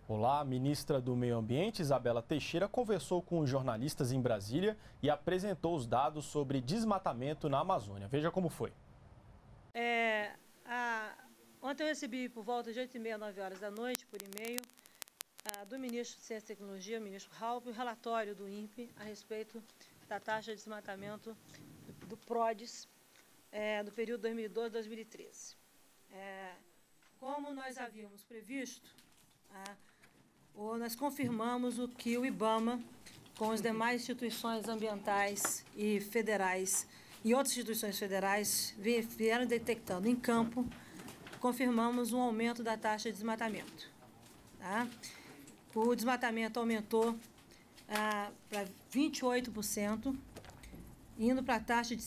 Olá, a ministra do Meio Ambiente, Isabela Teixeira, conversou com jornalistas em Brasília e apresentou os dados sobre desmatamento na Amazônia. Veja como foi. Ontem eu recebi por volta de 8h30, 9 horas da noite, por e-mail, do ministro de Ciência e Tecnologia, o ministro Halpe, o relatório do INPE a respeito da taxa de desmatamento do PRODES do período 2012 a 2013. Como nós havíamos previsto, nós confirmamos o que o IBAMA, com as demais instituições ambientais e federais e outras instituições federais vieram detectando em campo, confirmamos um aumento da taxa de desmatamento. O desmatamento aumentou para 28%, indo para a taxa de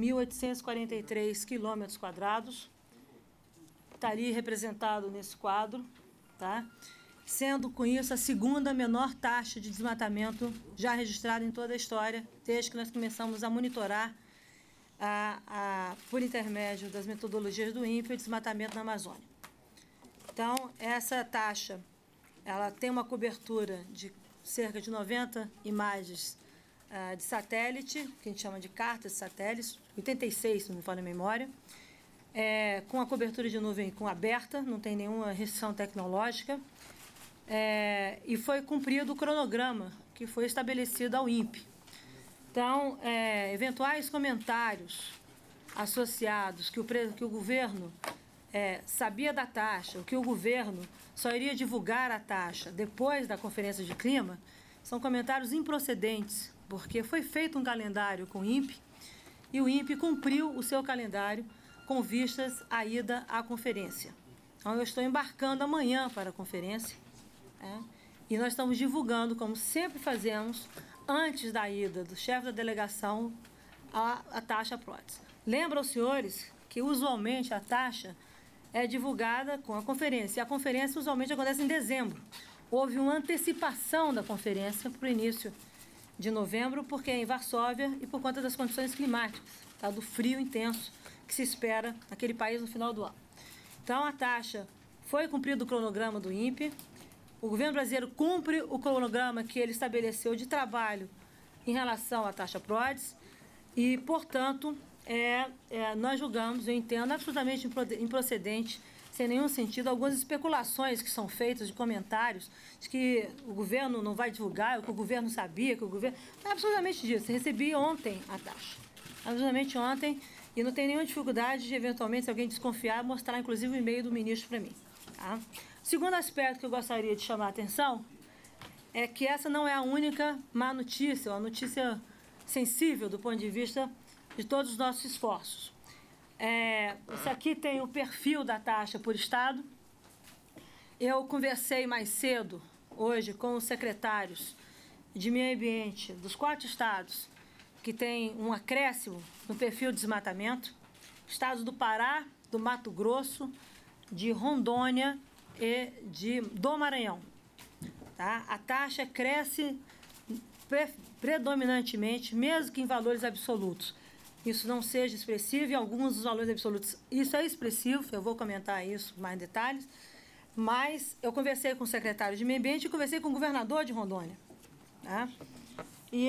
5.843 quilômetros quadrados. Está ali representado nesse quadro, tá? Sendo com isso a segunda menor taxa de desmatamento já registrada em toda a história, desde que nós começamos a monitorar, por intermédio das metodologias do INPE, o desmatamento na Amazônia. Então, essa taxa ela tem uma cobertura de cerca de 90 imagens de satélite, que a gente chama de cartas de satélites, 86, se não me falha a memória, com a cobertura de nuvem aberta, não tem nenhuma restrição tecnológica, e foi cumprido o cronograma que foi estabelecido ao INPE. Então, eventuais comentários associados que o governo sabia da taxa, o que o governo só iria divulgar a taxa depois da Conferência de Clima, são comentários improcedentes, porque foi feito um calendário com o INPE e o INPE cumpriu o seu calendário com vistas à ida à conferência. Então, eu estou embarcando amanhã para a conferência, e nós estamos divulgando, como sempre fazemos, antes da ida do chefe da delegação, a taxa PRODES. Lembra aos senhores que, usualmente, a taxa é divulgada com a conferência, e a conferência usualmente acontece em dezembro. Houve uma antecipação da conferência para o início de novembro, porque é em Varsóvia e por conta das condições climáticas, do frio intenso que se espera naquele país no final do ano. Então, a taxa foi cumprido o cronograma do INPE. O governo brasileiro cumpre o cronograma que ele estabeleceu de trabalho em relação à taxa PRODES e, portanto, nós julgamos, eu entendo, absolutamente improcedente, sem nenhum sentido, algumas especulações que são feitas de comentários de que o governo não vai divulgar, o que o governo sabia, que o governo... Não é absolutamente disso. Eu recebi ontem a taxa, absolutamente ontem, e não tem nenhuma dificuldade de, eventualmente, se alguém desconfiar, mostrar, inclusive, o e-mail do ministro para mim. Tá? O segundo aspecto que eu gostaria de chamar a atenção é que essa não é a única má notícia, uma notícia sensível do ponto de vista de todos os nossos esforços. Isso aqui tem o perfil da taxa por estado. Eu conversei mais cedo, hoje, com os secretários de meio ambiente dos 4 estados que tem um acréscimo no perfil de desmatamento: estados do Pará, do Mato Grosso, de Rondônia e do Maranhão. Tá? A taxa cresce predominantemente, mesmo que em valores absolutos isso não seja expressivo, e alguns dos valores absolutos isso é expressivo, eu vou comentar isso com mais detalhes, mas eu conversei com o secretário de Meio Ambiente e conversei com o governador de Rondônia. Tá? E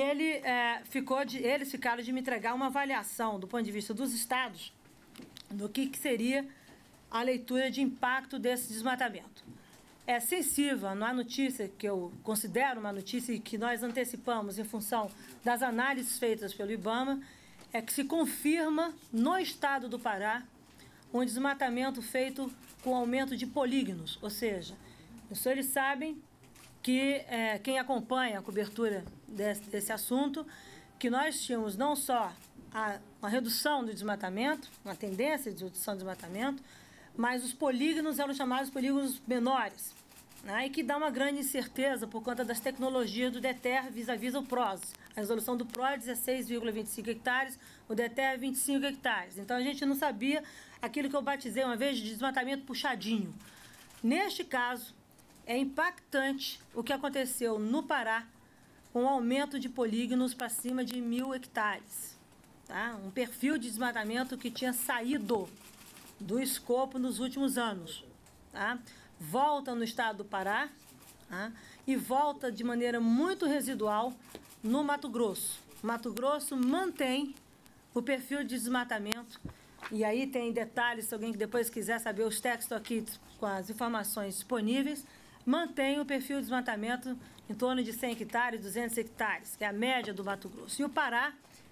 eles ficaram de me entregar uma avaliação do ponto de vista dos estados do que seria a leitura de impacto desse desmatamento. É sensível, não há notícia que eu considero uma notícia e que nós antecipamos em função das análises feitas pelo IBAMA, é que se confirma no estado do Pará um desmatamento feito com aumento de polígonos, ou seja, os senhores sabem que quem acompanha a cobertura desse assunto, que nós tínhamos não só uma redução do desmatamento, uma tendência de redução do desmatamento, mas os polígonos eram chamados polígonos menores, né, e que dá uma grande incerteza por conta das tecnologias do DETER vis-à-vis o PRODES. A resolução do PRODES é 6,25 hectares, o DETER é 25 hectares. Então, a gente não sabia aquilo que eu batizei uma vez de desmatamento puxadinho. Neste caso, é impactante o que aconteceu no Pará, com um aumento de polígonos para cima de 1.000 hectares. Tá? Um perfil de desmatamento que tinha saído do escopo nos últimos anos. Tá? Volta no estado do Pará, tá? E volta de maneira muito residual no Mato Grosso. Mato Grosso mantém o perfil de desmatamento, e aí tem detalhes, se alguém depois quiser saber os textos aqui com as informações disponíveis, mantém o perfil de desmatamento em torno de 100 hectares, 200 hectares, que é a média do Mato Grosso. E o Pará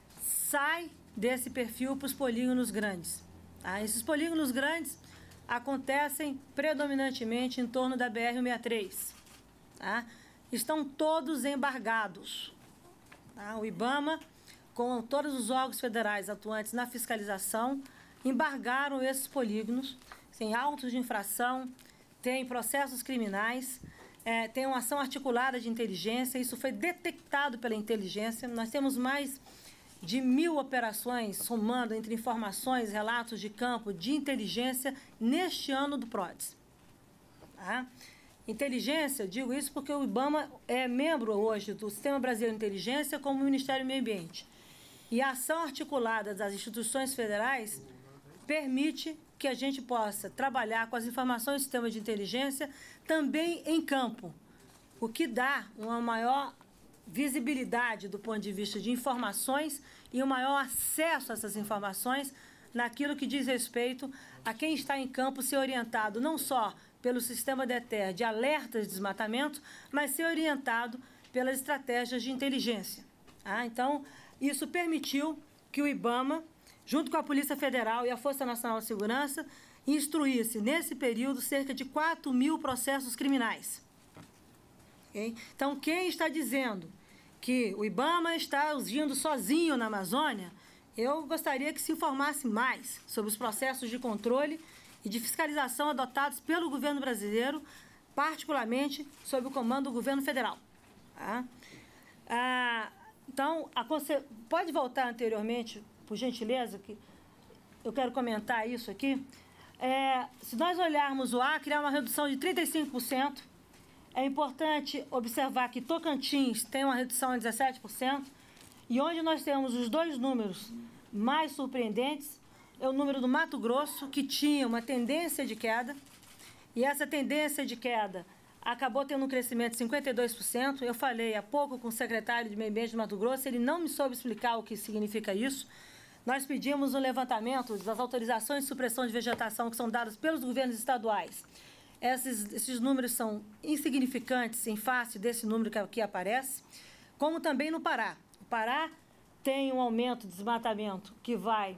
sai desse perfil para os polígonos grandes. Tá? Esses polígonos grandes acontecem predominantemente em torno da BR-163. Tá? Estão todos embargados. Tá? O IBAMA, com todos os órgãos federais atuantes na fiscalização, embargaram esses polígonos, tem autos de infração, tem processos criminais, tem uma ação articulada de inteligência, isso foi detectado pela inteligência. Nós temos mais de 1.000 operações, somando entre informações, relatos de campo, de inteligência, neste ano do PRODES. Tá? Inteligência, digo isso porque o IBAMA é membro hoje do Sistema Brasileiro de Inteligência como o Ministério do Meio Ambiente. E a ação articulada das instituições federais permite que a gente possa trabalhar com as informações do sistema de inteligência também em campo, o que dá uma maior visibilidade do ponto de vista de informações e um maior acesso a essas informações naquilo que diz respeito a quem está em campo ser orientado não só pelo sistema DETER de alertas de desmatamento, mas ser orientado pelas estratégias de inteligência. Ah, então, isso permitiu que o IBAMA, junto com a Polícia Federal e a Força Nacional de Segurança, instruísse, nesse período, cerca de 4.000 processos criminais. Okay? Então, quem está dizendo que o IBAMA está agindo sozinho na Amazônia, eu gostaria que se informasse mais sobre os processos de controle e de fiscalização adotados pelo governo brasileiro, particularmente sob o comando do governo federal. Tá? Então, pode voltar anteriormente, por gentileza, que eu quero comentar isso aqui. Se nós olharmos o Acre, há uma redução de 35%. É importante observar que Tocantins tem uma redução de 17%. E onde nós temos os dois números mais surpreendentes é o número do Mato Grosso, que tinha uma tendência de queda. E essa tendência de queda acabou tendo um crescimento de 52%. Eu falei há pouco com o secretário de Meio Ambiente do Mato Grosso, ele não me soube explicar o que significa isso. Nós pedimos um levantamento das autorizações de supressão de vegetação que são dadas pelos governos estaduais. Esses números são insignificantes em face desse número que aqui aparece, como também no Pará. O Pará tem um aumento de desmatamento que vai,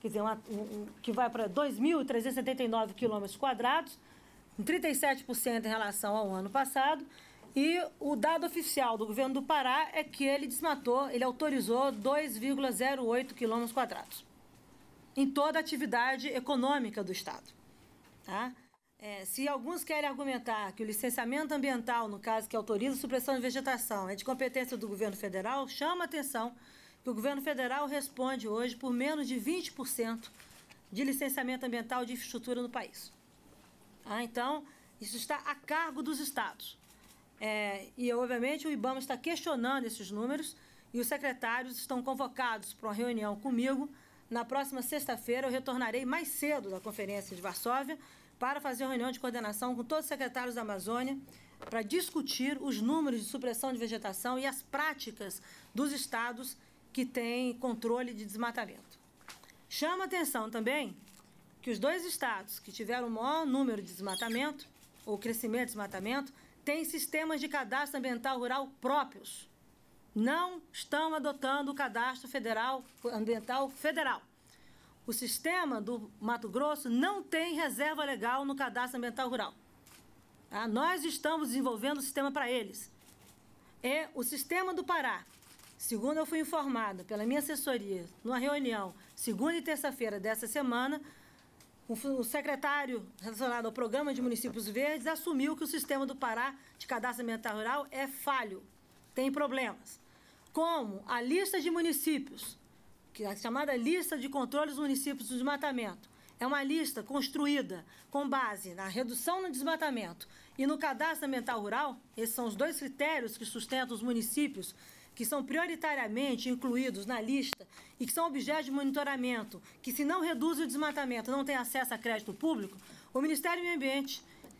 que vai para 2.379 quilômetros quadrados, em 37% em relação ao ano passado, e o dado oficial do governo do Pará é que ele autorizou 2,08 quilômetros quadrados em toda a atividade econômica do Estado. Tá? Se alguns querem argumentar que o licenciamento ambiental, no caso que autoriza a supressão de vegetação, é de competência do governo federal, chama a atenção que o governo federal responde hoje por menos de 20% de licenciamento ambiental de infraestrutura no país. Então, isso está a cargo dos estados. E, obviamente, o IBAMA está questionando esses números e os secretários estão convocados para uma reunião comigo. Na próxima sexta-feira, eu retornarei mais cedo da Conferência de Varsóvia para fazer uma reunião de coordenação com todos os secretários da Amazônia para discutir os números de supressão de vegetação e as práticas dos estados que têm controle de desmatamento. Chama atenção também que os dois estados que tiveram o maior número de desmatamento, ou crescimento de desmatamento, têm sistemas de cadastro ambiental rural próprios. Não estão adotando o cadastro ambiental federal. O sistema do Mato Grosso não tem reserva legal no cadastro ambiental rural. Tá? Nós estamos desenvolvendo o sistema para eles. O sistema do Pará, segundo eu fui informada pela minha assessoria, numa reunião, segunda e terça-feira dessa semana, o secretário relacionado ao Programa de Municípios Verdes assumiu que o sistema do Pará de cadastro ambiental rural é falho, tem problemas. Como a lista de municípios, que é a chamada lista de controle dos municípios do desmatamento, é uma lista construída com base na redução no desmatamento e no cadastro ambiental rural, esses são os dois critérios que sustentam os municípios que são prioritariamente incluídos na lista e que são objeto de monitoramento, que se não reduz o desmatamento, não tem acesso a crédito público, o Ministério do Meio Ambiente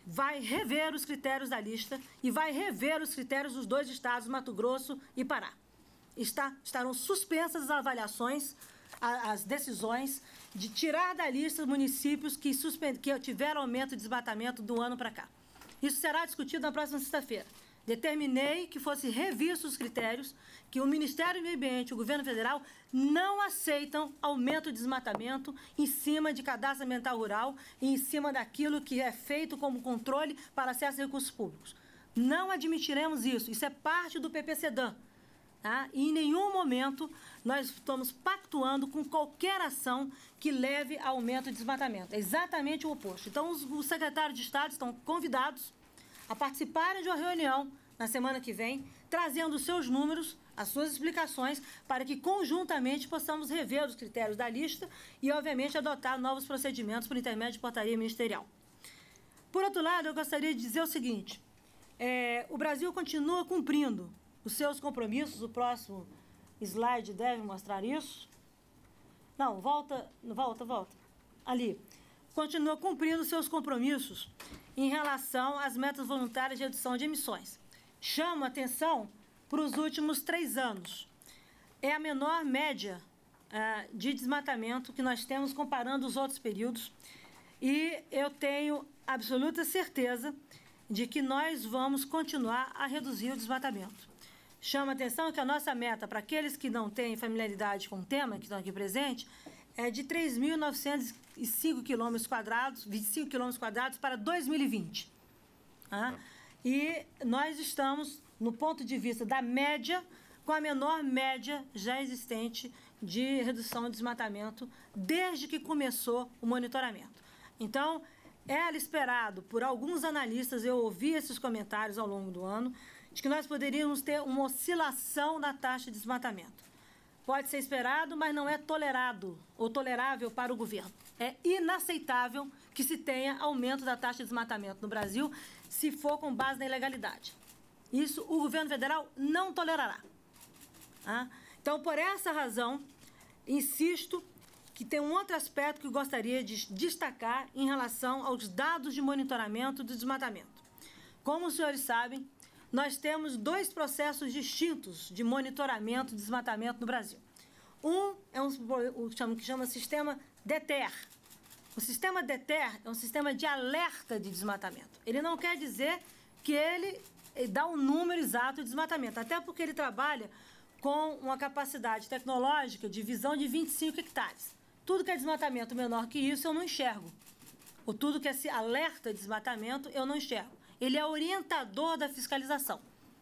vai rever os critérios da lista e vai rever os critérios dos 2 estados, Mato Grosso e Pará. Estarão suspensas as avaliações, as decisões de tirar da lista municípios que tiveram aumento de desmatamento do ano para cá. Isso será discutido na próxima sexta-feira. Determinei que fosse revisto os critérios, que o Ministério do Meio Ambiente e o Governo Federal não aceitam aumento de desmatamento em cima de cadastro ambiental rural e em cima daquilo que é feito como controle para acesso a recursos públicos. Não admitiremos isso. Isso é parte do PPCDAM. Tá? E em nenhum momento nós estamos pactuando com qualquer ação que leve a aumento de desmatamento. É exatamente o oposto. Então, os secretários de Estado estão convidados a participarem de uma reunião na semana que vem, trazendo os seus números, as suas explicações, para que conjuntamente possamos rever os critérios da lista e, obviamente, adotar novos procedimentos por intermédio de portaria ministerial. Por outro lado, eu gostaria de dizer o seguinte, o Brasil continua cumprindo os seus compromissos, o próximo slide deve mostrar isso. Não, volta. Ali. Continua cumprindo os seus compromissos em relação às metas voluntárias de redução de emissões. Chamo a atenção para os últimos 3 anos. É a menor média de desmatamento que nós temos comparando os outros períodos e eu tenho absoluta certeza de que nós vamos continuar a reduzir o desmatamento. Chamo a atenção que a nossa meta, para aqueles que não têm familiaridade com o tema, que estão aqui presentes, é de 3.905 km², 25 km² para 2020. E nós estamos, no ponto de vista da média, com a menor média já existente de redução de desmatamento desde que começou o monitoramento. Então, era esperado por alguns analistas, eu ouvi esses comentários ao longo do ano, de que nós poderíamos ter uma oscilação na taxa de desmatamento. Pode ser esperado, mas não é tolerado ou tolerável para o governo. É inaceitável que se tenha aumento da taxa de desmatamento no Brasil se for com base na ilegalidade. Isso o governo federal não tolerará. Então, por essa razão, insisto que tem um outro aspecto que eu gostaria de destacar em relação aos dados de monitoramento do desmatamento. Como os senhores sabem, nós temos 2 processos distintos de monitoramento de desmatamento no Brasil. Um é o que chama sistema DETER. O sistema DETER é um sistema de alerta de desmatamento. Ele não quer dizer que ele dá um número exato de desmatamento, até porque ele trabalha com uma capacidade tecnológica de visão de 25 hectares. Tudo que é desmatamento menor que isso eu não enxergo. Ou tudo que é alerta de desmatamento eu não enxergo. Ele é orientador da fiscalização.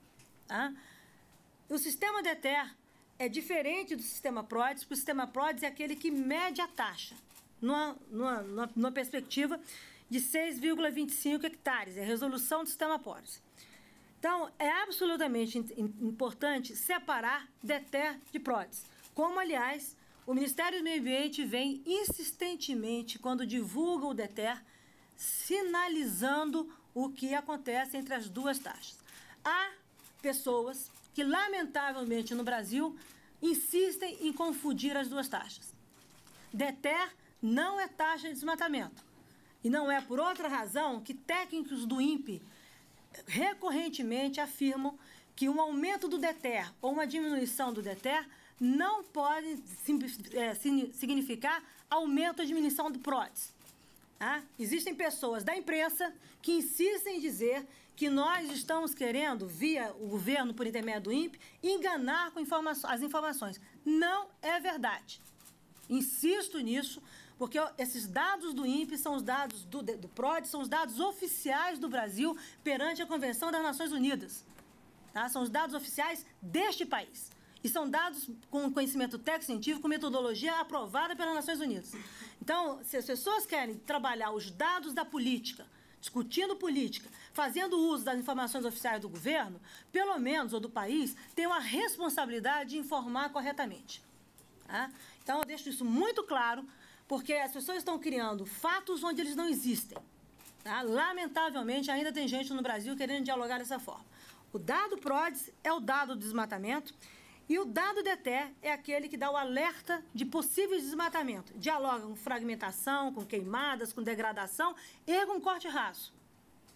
O sistema DETER é diferente do sistema PRODES, porque o sistema PRODES é aquele que mede a taxa, numa perspectiva de 6,25 hectares, é a resolução do sistema PRODES. Então, é absolutamente importante separar DETER de PRODES, como, aliás, o Ministério do Meio Ambiente vem insistentemente, quando divulga o DETER, sinalizando o que acontece entre as 2 taxas. Há pessoas que, lamentavelmente, no Brasil, insistem em confundir as 2 taxas. DETER não é taxa de desmatamento. E não é por outra razão que técnicos do INPE recorrentemente afirmam que um aumento do DETER ou uma diminuição do DETER não pode significar aumento ou diminuição do PRODES. Existem pessoas da imprensa que insistem em dizer que nós estamos querendo, via o governo, por intermédio do INPE, enganar com as informações. Não é verdade. Insisto nisso, porque esses dados do INPE são os dados do PRODES, são os dados oficiais do Brasil perante a Convenção das Nações Unidas. São os dados oficiais deste país. E são dados com conhecimento técnico-científico, com metodologia aprovada pelas Nações Unidas. Então, se as pessoas querem trabalhar os dados da política, discutindo política, fazendo uso das informações oficiais do governo, pelo menos, ou do país, tem uma responsabilidade de informar corretamente. Então, eu deixo isso muito claro, porque as pessoas estão criando fatos onde eles não existem. Lamentavelmente, ainda tem gente no Brasil querendo dialogar dessa forma. O dado PRODES é o dado do desmatamento, e o dado DETER é aquele que dá o alerta de possíveis desmatamento. Dialoga com fragmentação, com queimadas, com degradação e com corte raso.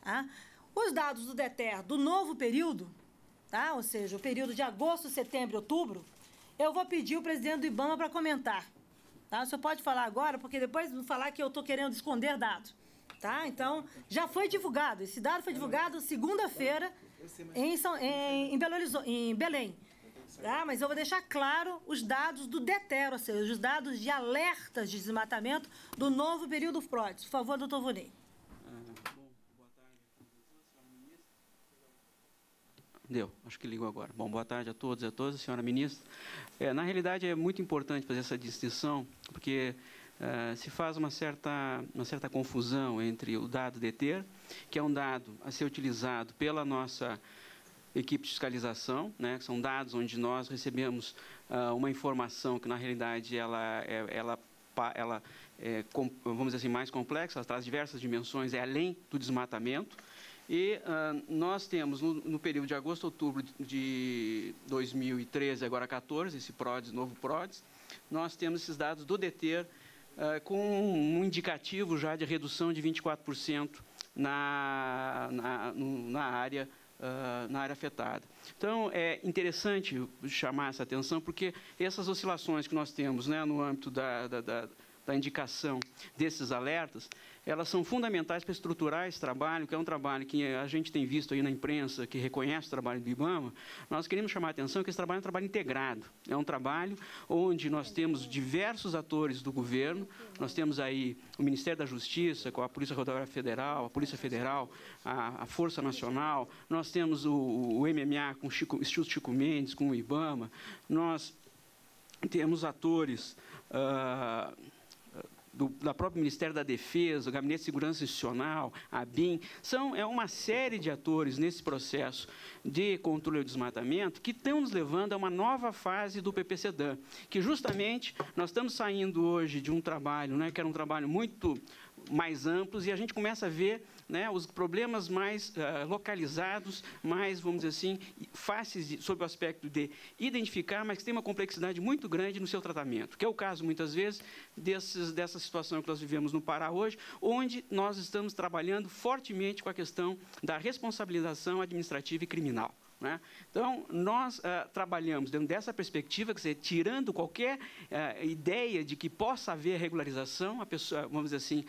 Tá? Os dados do DETER do novo período, tá? Ou seja, o período de agosto, setembro e outubro, eu vou pedir o presidente do IBAMA para comentar. Tá? O senhor pode falar agora, porque depois vão falar que eu estou querendo esconder dados. Tá? Então, já foi divulgado. Esse dado foi divulgado segunda-feira em Belém. Tá? Mas eu vou deixar claro os dados do DETER, ou seja, os dados de alertas de desmatamento do novo período PRODES. Por favor, doutor Vonei. Deu, acho que ligou agora. Bom, boa tarde a todos e a todas, senhora ministra. Na realidade, é muito importante fazer essa distinção, porque se faz uma certa confusão entre o dado DETER, que é um dado a ser utilizado pela nossa equipe de fiscalização, né, que são dados onde nós recebemos uma informação que, na realidade, ela é, vamos dizer assim, mais complexa, ela traz diversas dimensões, é além do desmatamento. E nós temos, no período de agosto a outubro de 2013, agora 14, esse PRODES, novo PRODES, nós temos esses dados do DETER com um indicativo já de redução de 24% na área afetada. Então, é interessante chamar essa atenção, porque essas oscilações que nós temos, né, no âmbito da indicação desses alertas, elas são fundamentais para estruturar esse trabalho, que é um trabalho que a gente tem visto aí na imprensa, que reconhece o trabalho do IBAMA. Nós queremos chamar a atenção que esse trabalho é um trabalho integrado. É um trabalho onde nós temos diversos atores do governo, nós temos aí o Ministério da Justiça, com a Polícia Rodoviária Federal, a Polícia Federal, a Força Nacional, nós temos o MMA com o Instituto Chico Mendes, com o IBAMA, nós temos atores da própria Ministério da Defesa, o Gabinete de Segurança Institucional, a BIM, é uma série de atores nesse processo de controle do desmatamento que estão nos levando a uma nova fase do PPCDAM, que justamente nós estamos saindo hoje de um trabalho, né, que era um trabalho muito mais amplos, e a gente começa a ver, né, os problemas mais localizados, mais, vamos dizer assim, fáceis sob o aspecto de identificar, mas que tem uma complexidade muito grande no seu tratamento, que é o caso, muitas vezes, dessa situação que nós vivemos no Pará hoje, onde nós estamos trabalhando fortemente com a questão da responsabilização administrativa e criminal. Né? Então, nós trabalhamos dentro dessa perspectiva, quer dizer, tirando qualquer ideia de que possa haver regularização, a pessoa, vamos dizer assim,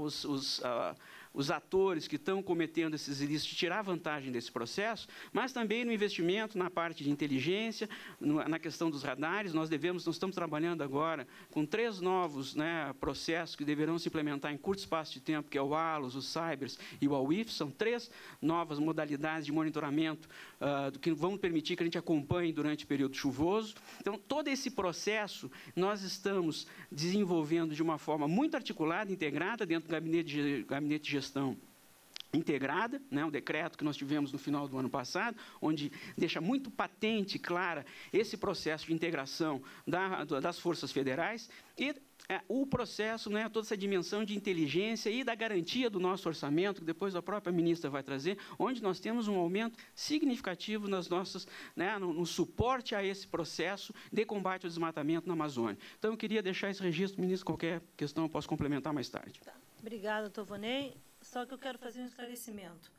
os atores que estão cometendo esses ilícitos, tirar vantagem desse processo, mas também no investimento na parte de inteligência, na questão dos radares. Nós estamos trabalhando agora com 3 novos, né, processos que deverão se implementar em curto espaço de tempo, que é o ALOS, o Cybers e o AUIF. São 3 novas modalidades de monitoramento que vão permitir que a gente acompanhe durante o período chuvoso. Então, todo esse processo nós estamos desenvolvendo de uma forma muito articulada, integrada, dentro do gabinete de gestão integrada, né, um decreto que nós tivemos no final do ano passado, onde deixa muito patente, clara, esse processo de integração das forças federais e o processo, né, toda essa dimensão de inteligência e da garantia do nosso orçamento, que depois a própria ministra vai trazer, onde nós temos um aumento significativo nas nossas, né, no suporte a esse processo de combate ao desmatamento na Amazônia. Então, eu queria deixar esse registro, ministro, qualquer questão eu posso complementar mais tarde. Tá. Obrigada, doutor Vonei. Só que eu quero fazer um esclarecimento.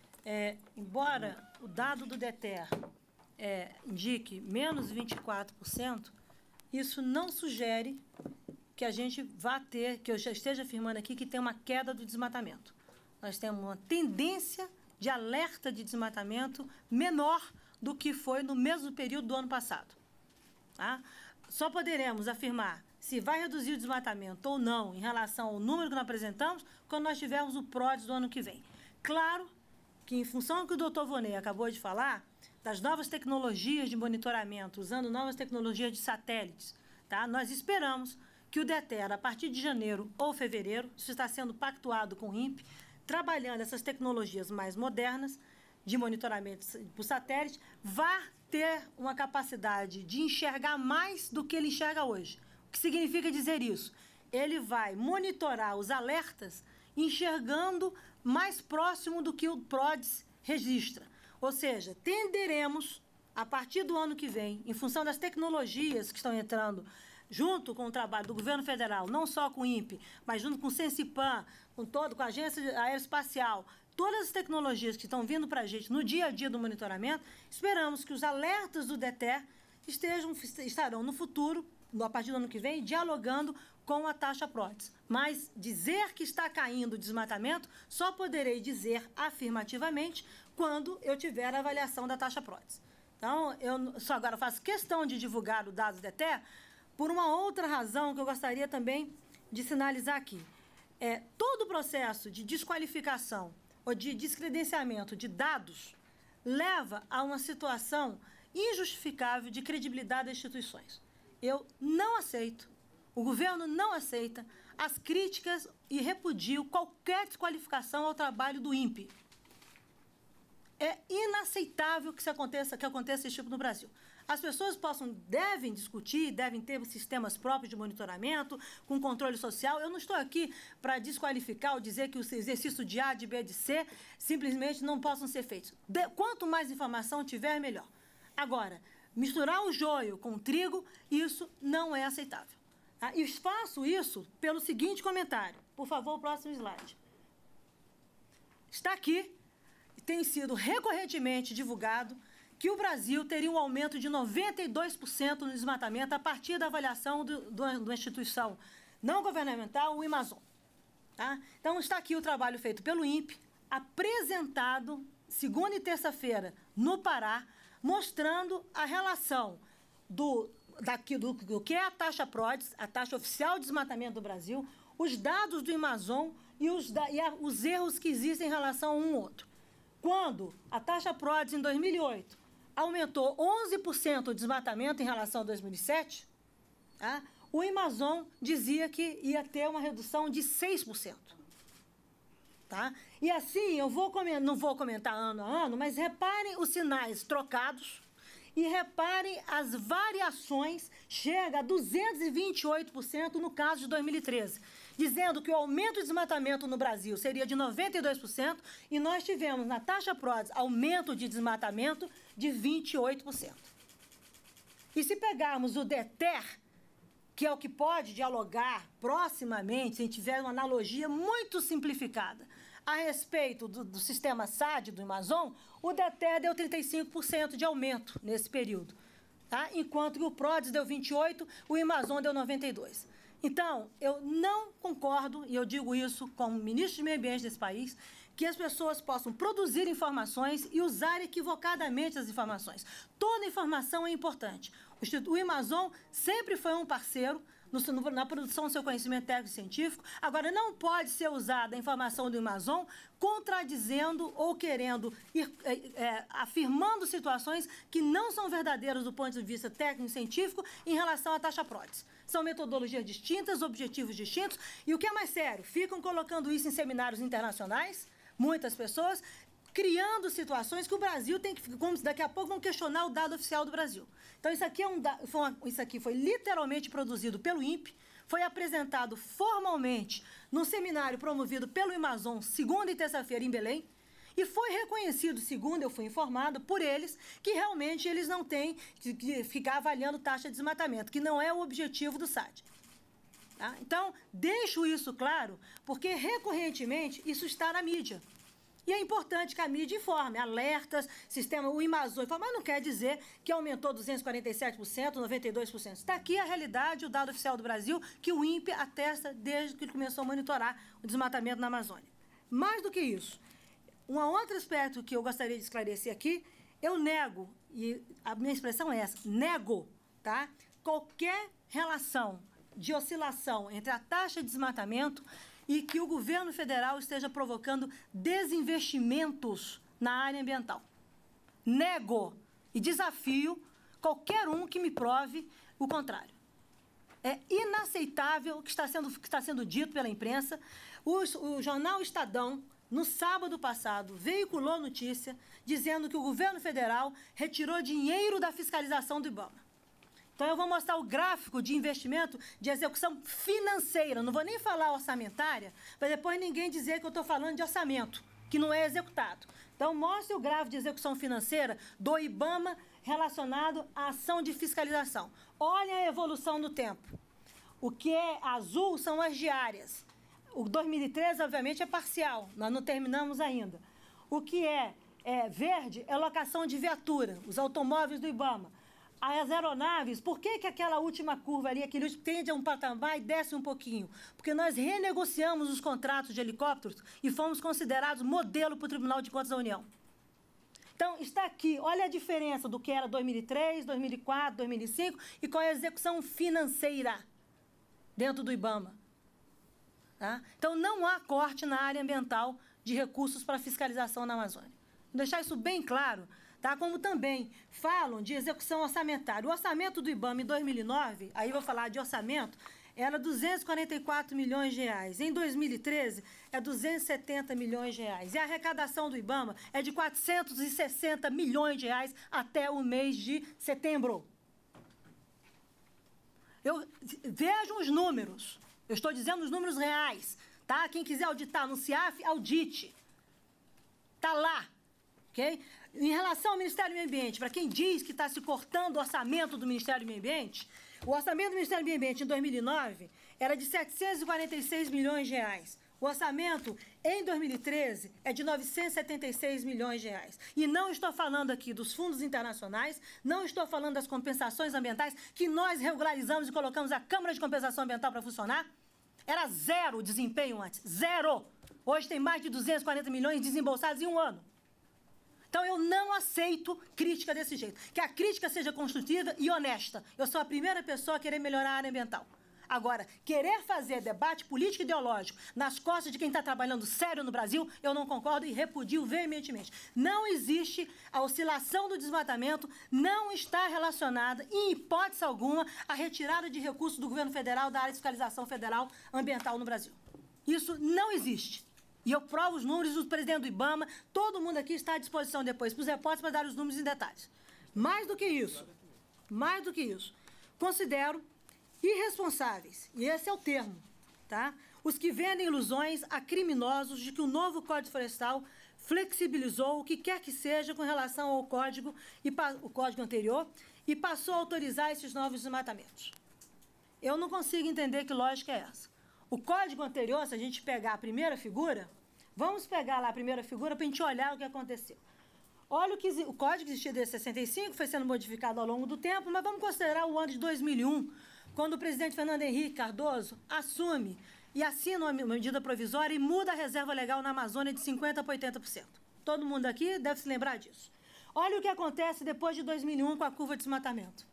Embora o dado do DETER indique menos 24%, isso não sugere que a gente vá ter, que eu já esteja afirmando aqui, que tem uma queda do desmatamento. Nós temos uma tendência de alerta de desmatamento menor do que foi no mesmo período do ano passado. Tá? Só poderemos afirmar se vai reduzir o desmatamento ou não em relação ao número que nós apresentamos quando nós tivermos o PRODES do ano que vem. Claro que, em função do que o doutor Vonei acabou de falar, das novas tecnologias de monitoramento, usando novas tecnologias de satélites, tá? Nós esperamos que o DETER, a partir de janeiro ou fevereiro, isso está sendo pactuado com o INPE, trabalhando essas tecnologias mais modernas de monitoramento por satélite, vá ter uma capacidade de enxergar mais do que ele enxerga hoje. O que significa dizer isso? Ele vai monitorar os alertas enxergando mais próximo do que o PRODES registra. Ou seja, tenderemos, a partir do ano que vem, em função das tecnologias que estão entrando junto com o trabalho do governo federal, não só com o INPE, mas junto com o Sensipan, com a Agência Aeroespacial, todas as tecnologias que estão vindo para a gente no dia a dia do monitoramento, esperamos que os alertas do DETER estarão no futuro, a partir do ano que vem, dialogando com a taxa PRODES. Mas dizer que está caindo o desmatamento, só poderei dizer afirmativamente quando eu tiver a avaliação da taxa PRODES. Então, eu só agora faço questão de divulgar o dado do DETER por uma outra razão que eu gostaria também de sinalizar aqui. Todo o processo de desqualificação ou de descredenciamento de dados leva a uma situação injustificável de credibilidade das instituições. Eu não aceito, o governo não aceita as críticas e repudio qualquer desqualificação ao trabalho do INPE. É inaceitável que aconteça esse tipo no Brasil. As pessoas devem discutir, devem ter sistemas próprios de monitoramento, com controle social. Eu não estou aqui para desqualificar ou dizer que os exercícios de A, de B, de C, simplesmente não possam ser feitos. Quanto mais informação tiver, melhor. Agora, misturar o joio com o trigo, isso não é aceitável. Tá? E faço isso pelo seguinte comentário. Por favor, o próximo slide. Está aqui, tem sido recorrentemente divulgado, que o Brasil teria um aumento de 92% no desmatamento a partir da avaliação da instituição não governamental, o Imazon. Tá? Então, está aqui o trabalho feito pelo INPE, apresentado segunda e terça-feira no Pará, mostrando a relação do que é a taxa PRODES, a taxa oficial de desmatamento do Brasil, os dados do Imazon e os erros que existem em relação a um outro. Quando a taxa PRODES, em 2008, aumentou 11% o desmatamento em relação a 2007, tá? O Imazon dizia que ia ter uma redução de 6%. Tá? E assim, não vou comentar ano a ano, mas reparem os sinais trocados e reparem as variações, chega a 228% no caso de 2013, dizendo que o aumento de desmatamento no Brasil seria de 92% e nós tivemos na taxa PRODES aumento de desmatamento de 28%. E se pegarmos o DETER, que é o que pode dialogar proximamente, se a gente tiver uma analogia muito simplificada, a respeito do sistema SAD do Imazon, o DETER deu 35% de aumento nesse período, tá? Enquanto que o PRODES deu 28%, o Imazon deu 92%. Então, eu não concordo, e eu digo isso como ministro de Meio Ambiente desse país, que as pessoas possam produzir informações e usar equivocadamente as informações. Toda informação é importante. O Imazon sempre foi um parceiro na produção do seu conhecimento técnico e científico. Agora, não pode ser usada a informação do Imazon contradizendo ou querendo afirmando situações que não são verdadeiras do ponto de vista técnico e científico em relação à taxa PRODES. São metodologias distintas, objetivos distintos, e o que é mais sério, ficam colocando isso em seminários internacionais, muitas pessoas, criando situações que o Brasil tem que... Daqui a pouco vão questionar o dado oficial do Brasil. Então, isso aqui foi literalmente produzido pelo INPE, foi apresentado formalmente num seminário promovido pelo Imazon, segunda e terça-feira, em Belém, e foi reconhecido, segundo eu fui informado, por eles, que realmente eles não têm que ficar avaliando taxa de desmatamento, que não é o objetivo do SAD. Tá? Então, deixo isso claro, porque recorrentemente isso está na mídia. E é importante que a mídia informe, alertas, o Imazon informa, mas não quer dizer que aumentou 247%, 92%. Está aqui a realidade, o dado oficial do Brasil, que o INPE atesta desde que ele começou a monitorar o desmatamento na Amazônia. Mais do que isso, um outro aspecto que eu gostaria de esclarecer aqui, eu nego, e a minha expressão é essa, nego, tá? Qualquer relação de oscilação entre a taxa de desmatamento e que o governo federal esteja provocando desinvestimentos na área ambiental. Nego e desafio qualquer um que me prove o contrário. É inaceitável o que está sendo dito pela imprensa. O jornal Estadão, no sábado passado, veiculou notícia dizendo que o governo federal retirou dinheiro da fiscalização do IBAMA. Então, eu vou mostrar o gráfico de investimento de execução financeira. Não vou nem falar orçamentária, para depois ninguém dizer que eu estou falando de orçamento, que não é executado. Então, mostre o gráfico de execução financeira do IBAMA relacionado à ação de fiscalização. Olhem a evolução no tempo. O que é azul são as diárias. O 2013, obviamente, é parcial, nós não terminamos ainda. O que é verde é locação de viatura, os automóveis do IBAMA. As aeronaves, por que aquela última curva ali, aquele tende a um patamar e desce um pouquinho? Porque nós renegociamos os contratos de helicópteros e fomos considerados modelo para o Tribunal de Contas da União. Então, está aqui, olha a diferença do que era 2003, 2004, 2005 e qual é a execução financeira dentro do IBAMA. Tá? Então, não há corte na área ambiental de recursos para fiscalização na Amazônia. Vou deixar isso bem claro, tá? Como também falam de execução orçamentária. O orçamento do IBAMA em 2009, aí vou falar de orçamento, era 244 milhões de reais. Em 2013, é 270 milhões de reais. E a arrecadação do IBAMA é de 460 milhões de reais até o mês de setembro. Vejam os números. Eu estou dizendo os números reais. Tá? Quem quiser auditar no CIAF, audite. Está lá. Okay? Em relação ao Ministério do Meio Ambiente, para quem diz que está se cortando o orçamento do Ministério do Meio Ambiente, o orçamento do Ministério do Meio Ambiente em 2009 era de 746 milhões de reais. O orçamento em 2013 é de 976 milhões de reais. E não estou falando aqui dos fundos internacionais, não estou falando das compensações ambientais, que nós regularizamos e colocamos a Câmara de Compensação Ambiental para funcionar. Era zero o desempenho antes, zero. Hoje tem mais de 240 milhões desembolsados em um ano. Então, eu não aceito crítica desse jeito. Que a crítica seja construtiva e honesta. Eu sou a primeira pessoa a querer melhorar a área ambiental. Agora, querer fazer debate político e ideológico nas costas de quem está trabalhando sério no Brasil, eu não concordo e repudio veementemente. Não existe a oscilação do desmatamento, não está relacionada, em hipótese alguma, à retirada de recursos do governo federal da área de fiscalização federal ambiental no Brasil. Isso não existe. E eu provo os números, o presidente do IBAMA, todo mundo aqui está à disposição depois para os repórteres para dar os números em detalhes. Mais do que isso, considero irresponsáveis, e esse é o termo, tá? Os que vendem ilusões a criminosos de que o novo Código Florestal flexibilizou o que quer que seja com relação ao código, o código anterior, e passou a autorizar esses novos desmatamentos. Eu não consigo entender que lógica é essa. O código anterior, se a gente pegar a primeira figura, vamos pegar lá a primeira figura para a gente olhar o que aconteceu. Olha o código existia desde 65, foi sendo modificado ao longo do tempo, mas vamos considerar o ano de 2001, quando o presidente Fernando Henrique Cardoso assume e assina uma medida provisória e muda a reserva legal na Amazônia de 50% para 80%. Todo mundo aqui deve se lembrar disso. Olha o que acontece depois de 2001 com a curva de desmatamento.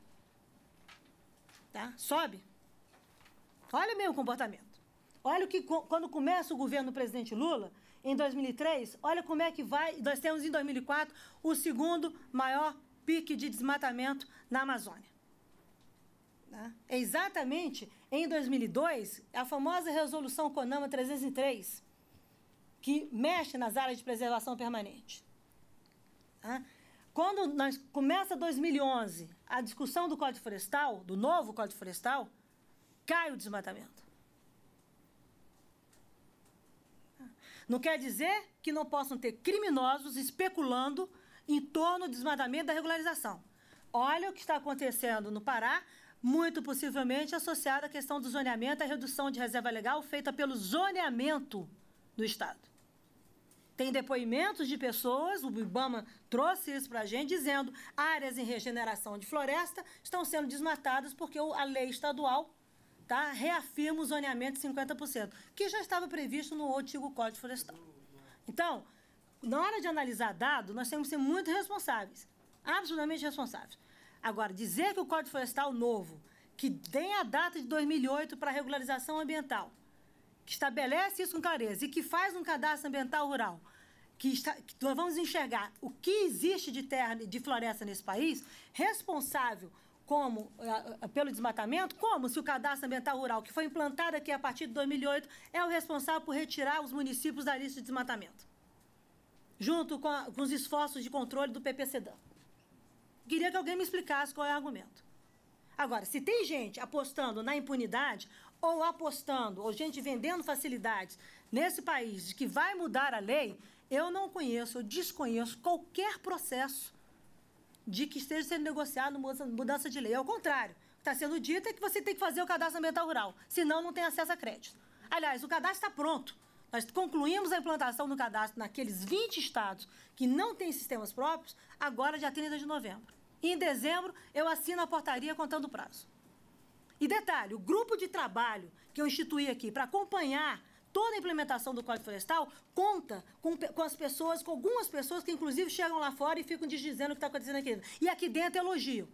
Tá? Sobe. Olha bem o comportamento. Olha o que, quando começa o governo do presidente Lula, em 2003, olha como é que vai. Nós temos em 2004 o segundo maior pique de desmatamento na Amazônia. Tá? É exatamente em 2002, a famosa resolução CONAMA 303, que mexe nas áreas de preservação permanente. Tá? Quando começa 2011, a discussão do Código Florestal, do novo Código Florestal, cai o desmatamento. Não quer dizer que não possam ter criminosos especulando em torno do desmatamento da regularização. Olha o que está acontecendo no Pará, muito possivelmente associado à questão do zoneamento, à redução de reserva legal feita pelo zoneamento do Estado. Tem depoimentos de pessoas, o IBAMA trouxe isso para a gente, dizendo que áreas em regeneração de floresta estão sendo desmatadas porque a lei estadual reafirma o zoneamento de 50%, que já estava previsto no antigo Código Florestal. Então, na hora de analisar dado, nós temos que ser muito responsáveis, absolutamente responsáveis. Agora, dizer que o Código Florestal novo, que tem a data de 2008 para regularização ambiental, que estabelece isso com clareza e que faz um cadastro ambiental rural, que nós vamos enxergar o que existe de terra, de floresta nesse país, responsável pelo desmatamento, como se o cadastro ambiental rural, que foi implantado aqui a partir de 2008, é o responsável por retirar os municípios da lista de desmatamento, junto com os esforços de controle do PPCDAM. Queria que alguém me explicasse qual é o argumento. Agora, se tem gente apostando na impunidade, ou gente vendendo facilidades nesse país de que vai mudar a lei, eu não conheço, eu desconheço qualquer processo de que esteja sendo negociado mudança de lei. Ao contrário, o que está sendo dito é que você tem que fazer o cadastro ambiental rural, senão não tem acesso a crédito. Aliás, o cadastro está pronto. Nós concluímos a implantação do cadastro naqueles 20 estados que não têm sistemas próprios, agora, dia 30 de novembro. E em dezembro, eu assino a portaria contando o prazo. E detalhe, o grupo de trabalho que eu instituí aqui para acompanhar toda a implementação do Código Florestal conta com as pessoas, com algumas pessoas que, inclusive, chegam lá fora e ficam dizendo o que está acontecendo aqui dentro. E aqui dentro elogio.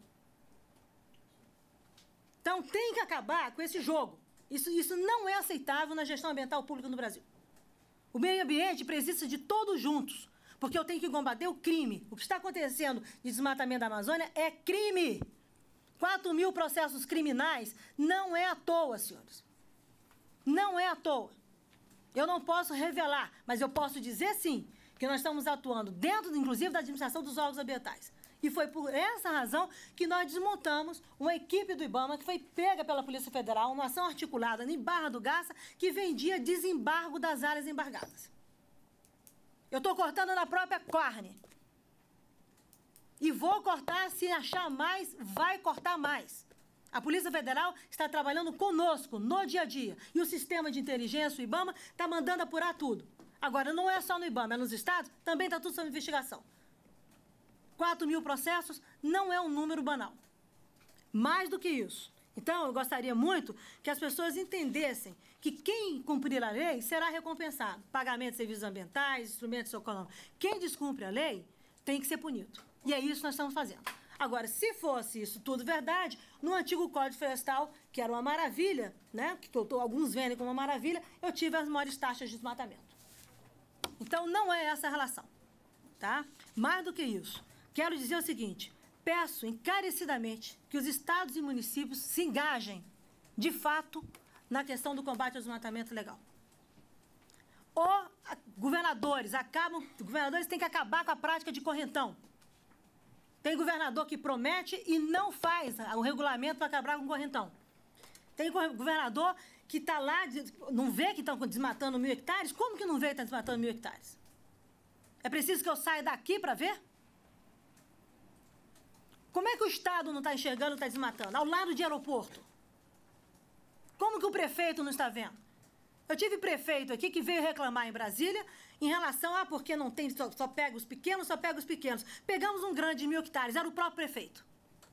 Então, tem que acabar com esse jogo. Isso não é aceitável na gestão ambiental pública no Brasil. O meio ambiente precisa de todos juntos, porque eu tenho que combater o crime. O que está acontecendo de desmatamento da Amazônia é crime. 4.000 processos criminais não é à toa, senhores. Não é à toa. Eu não posso revelar, mas eu posso dizer, sim, que nós estamos atuando dentro, inclusive, da administração dos órgãos ambientais. E foi por essa razão que nós desmontamos uma equipe do IBAMA que foi pega pela Polícia Federal, uma ação articulada em Barra do Garça, que vendia desembargo das áreas embargadas. Eu estou cortando na própria carne. E vou cortar, se achar mais, vai cortar mais. A Polícia Federal está trabalhando conosco no dia a dia. E o sistema de inteligência, o IBAMA, está mandando apurar tudo. Agora, não é só no IBAMA, é nos estados, também está tudo sob investigação. 4.000 processos não é um número banal. Mais do que isso. Então, eu gostaria muito que as pessoas entendessem que quem cumprir a lei será recompensado. Pagamento de serviços ambientais, instrumentos econômicos. Quem descumpre a lei tem que ser punido. E é isso que nós estamos fazendo. Agora, se fosse isso tudo verdade, no antigo Código Florestal, que era uma maravilha, né, que alguns vendem como uma maravilha, eu tive as maiores taxas de desmatamento. Então, não é essa a relação. Tá? Mais do que isso. Quero dizer o seguinte, peço encarecidamente que os estados e municípios se engajem, de fato, na questão do combate ao desmatamento ilegal. Governadores têm que acabar com a prática de correntão. Tem governador que promete e não faz o regulamento para acabar com o correntão. Tem governador que está lá, não vê que estão desmatando 1.000 hectares? Como que não vê que está desmatando 1.000 hectares? É preciso que eu saia daqui para ver? Como é que o Estado não está enxergando, está desmatando? Ao lado de aeroporto. Como que o prefeito não está vendo? Eu tive prefeito aqui que veio reclamar em Brasília em relação a porque não tem, só pega os pequenos, só pega os pequenos. Pegamos um grande de 1.000 hectares, era o próprio prefeito.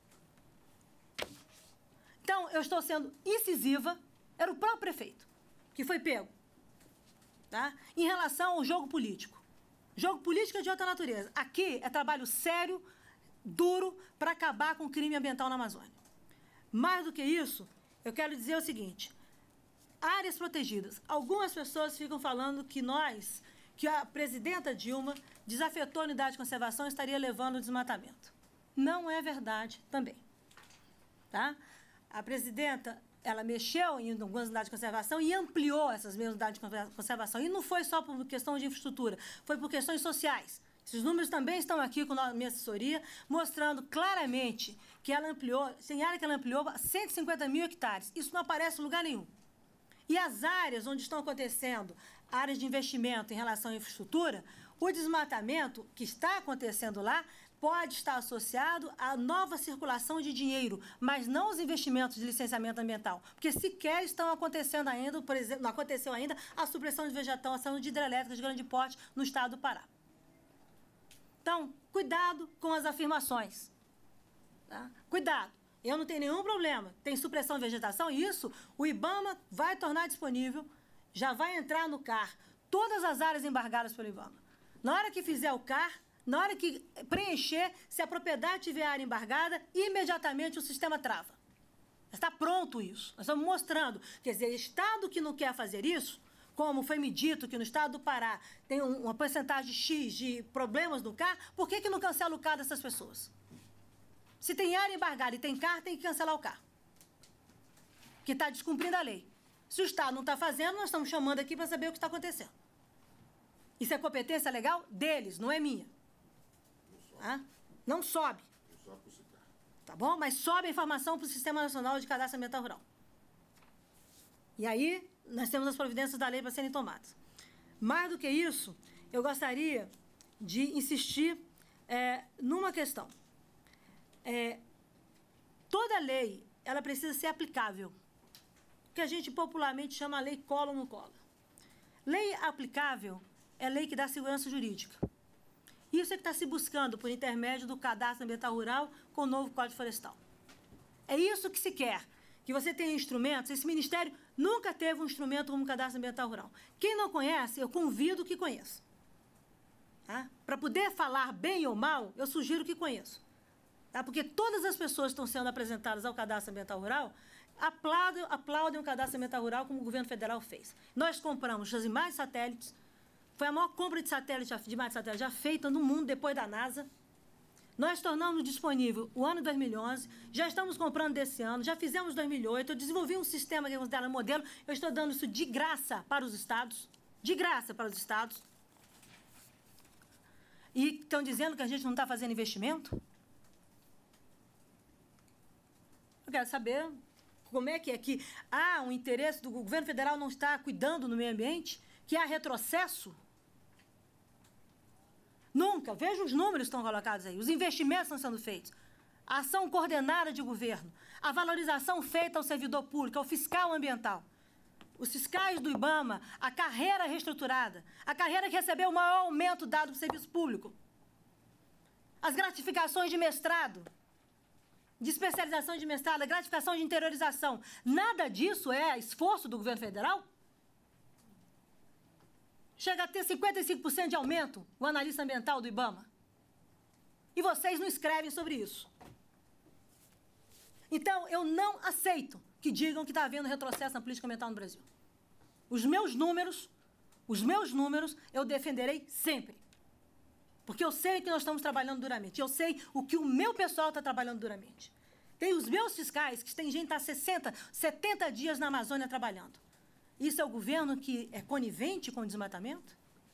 Então, eu estou sendo incisiva, era o próprio prefeito que foi pego. Tá? Em relação ao jogo político. Jogo político é de outra natureza. Aqui é trabalho sério, duro, para acabar com o crime ambiental na Amazônia. Mais do que isso, eu quero dizer o seguinte, áreas protegidas. Algumas pessoas ficam falando que a presidenta Dilma desafetou a unidade de conservação e estaria levando o desmatamento. Não é verdade também. Tá? A presidenta, ela mexeu em algumas unidades de conservação e ampliou essas mesmas unidades de conservação. E não foi só por questão de infraestrutura, foi por questões sociais. Esses números também estão aqui com a minha assessoria, mostrando claramente que ela ampliou, tem área que ela ampliou 150.000 hectares. Isso não aparece em lugar nenhum. E as áreas onde estão acontecendo áreas de investimento em relação à infraestrutura, o desmatamento que está acontecendo lá pode estar associado à nova circulação de dinheiro, mas não os investimentos de licenciamento ambiental, porque sequer estão acontecendo ainda, por exemplo, não aconteceu ainda a supressão de vegetação de hidrelétricas de grande porte no estado do Pará. Então, cuidado com as afirmações. Tá? Cuidado. Eu não tenho nenhum problema. Tem supressão de vegetação, e isso o IBAMA vai tornar disponível, já vai entrar no CAR, todas as áreas embargadas pelo IBAMA. Na hora que fizer o CAR, na hora que preencher, se a propriedade tiver área embargada, imediatamente o sistema trava. Está pronto isso. Nós estamos mostrando. Quer dizer, estado que não quer fazer isso, como foi me dito que no estado do Pará tem uma porcentagem X de problemas no CAR, por que não cancela o CAR dessas pessoas? Se tem área embargada e tem CAR, tem que cancelar o CAR. Que está descumprindo a lei. Se o Estado não está fazendo, nós estamos chamando aqui para saber o que está acontecendo. Isso é competência legal deles, não é minha. Ah? Não sobe. Tá bom? Mas sobe a informação para o Sistema Nacional de Cadastro Ambiental Rural. E aí, nós temos as providências da lei para serem tomadas. Mais do que isso, eu gostaria de insistir numa questão. toda lei, ela precisa ser aplicável, que a gente popularmente chama lei cola ou não cola. Lei aplicável é lei que dá segurança jurídica. Isso é que está se buscando por intermédio do Cadastro Ambiental Rural com o novo Código Florestal. É isso que se quer, que você tenha instrumentos. Esse Ministério nunca teve um instrumento como o Cadastro Ambiental Rural. Quem não conhece, eu convido que conheça. Tá? Para poder falar bem ou mal, eu sugiro que conheça. Tá? Porque todas as pessoas que estão sendo apresentadas ao Cadastro Ambiental Rural aplaudem o Cadastro Ambiental Rural como o governo federal fez. Nós compramos as imagens satélites, foi a maior compra de imagens satélites já feita no mundo depois da NASA. Nós tornamos disponível o ano 2011, já estamos comprando desse ano, já fizemos 2008, eu desenvolvi um sistema que é considerado modelo, eu estou dando isso de graça para os estados, de graça para os estados. E estão dizendo que a gente não está fazendo investimento? Eu quero saber como é que há um interesse do governo federal não estar cuidando do meio ambiente, que há retrocesso. Nunca. Veja os números que estão colocados aí. Os investimentos estão sendo feitos. A ação coordenada de governo. A valorização feita ao servidor público, ao fiscal ambiental. Os fiscais do IBAMA, a carreira reestruturada. A carreira que recebeu o maior aumento dado para o serviço público. As gratificações de mestrado. De especialização de mestrado, a gratificação de interiorização. Nada disso é esforço do governo federal? Chega a ter 55% de aumento o analista ambiental do IBAMA. E vocês não escrevem sobre isso. Então, eu não aceito que digam que está havendo retrocesso na política ambiental no Brasil. Os meus números, eu defenderei sempre. Porque eu sei que nós estamos trabalhando duramente. Eu sei o que o meu pessoal está trabalhando duramente. Tem os meus fiscais, que tem gente que está 60, 70 dias na Amazônia trabalhando. Isso é o governo que é conivente com o desmatamento?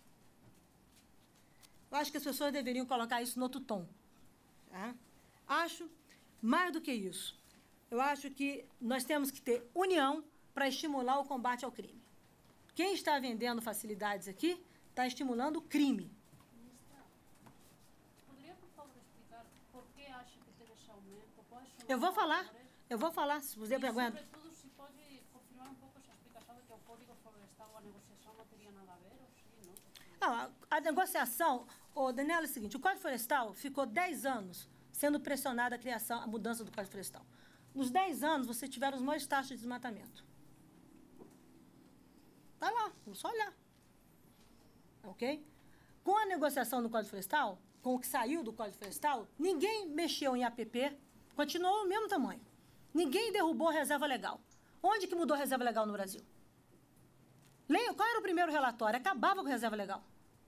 Eu acho que as pessoas deveriam colocar isso no outro tom. Tá? Acho, mais do que isso, eu acho que nós temos que ter união para estimular o combate ao crime. Quem está vendendo facilidades aqui está estimulando o crime. Eu vou falar, se você pergunta. Sobretudo, se pode confirmar um pouco essa explicação de que o Código Florestal, a negociação não teria nada a ver, ou sim, não? Não, a negociação, Daniela, é o seguinte, o Código Florestal ficou 10 anos sendo pressionada a mudança do Código Florestal. Nos 10 anos, você tiveram os maiores taxas de desmatamento. Está lá, vamos só olhar. Ok? Com a negociação do Código Florestal, com o que saiu do Código Florestal, ninguém mexeu em APP, continuou o mesmo tamanho. Ninguém derrubou a reserva legal. Onde que mudou a reserva legal no Brasil? Qual era o primeiro relatório? Acabava com a reserva legal.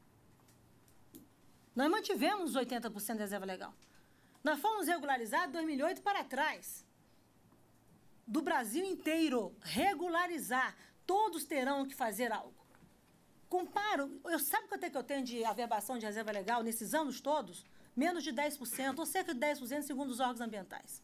Nós mantivemos os 80% da reserva legal. Nós fomos regularizados de 2008 para trás. Do Brasil inteiro, regularizar. Todos terão que fazer algo. Comparo, sabe quanto é que eu tenho de averbação de reserva legal nesses anos todos? Menos de 10%, ou cerca de 10% segundo os órgãos ambientais.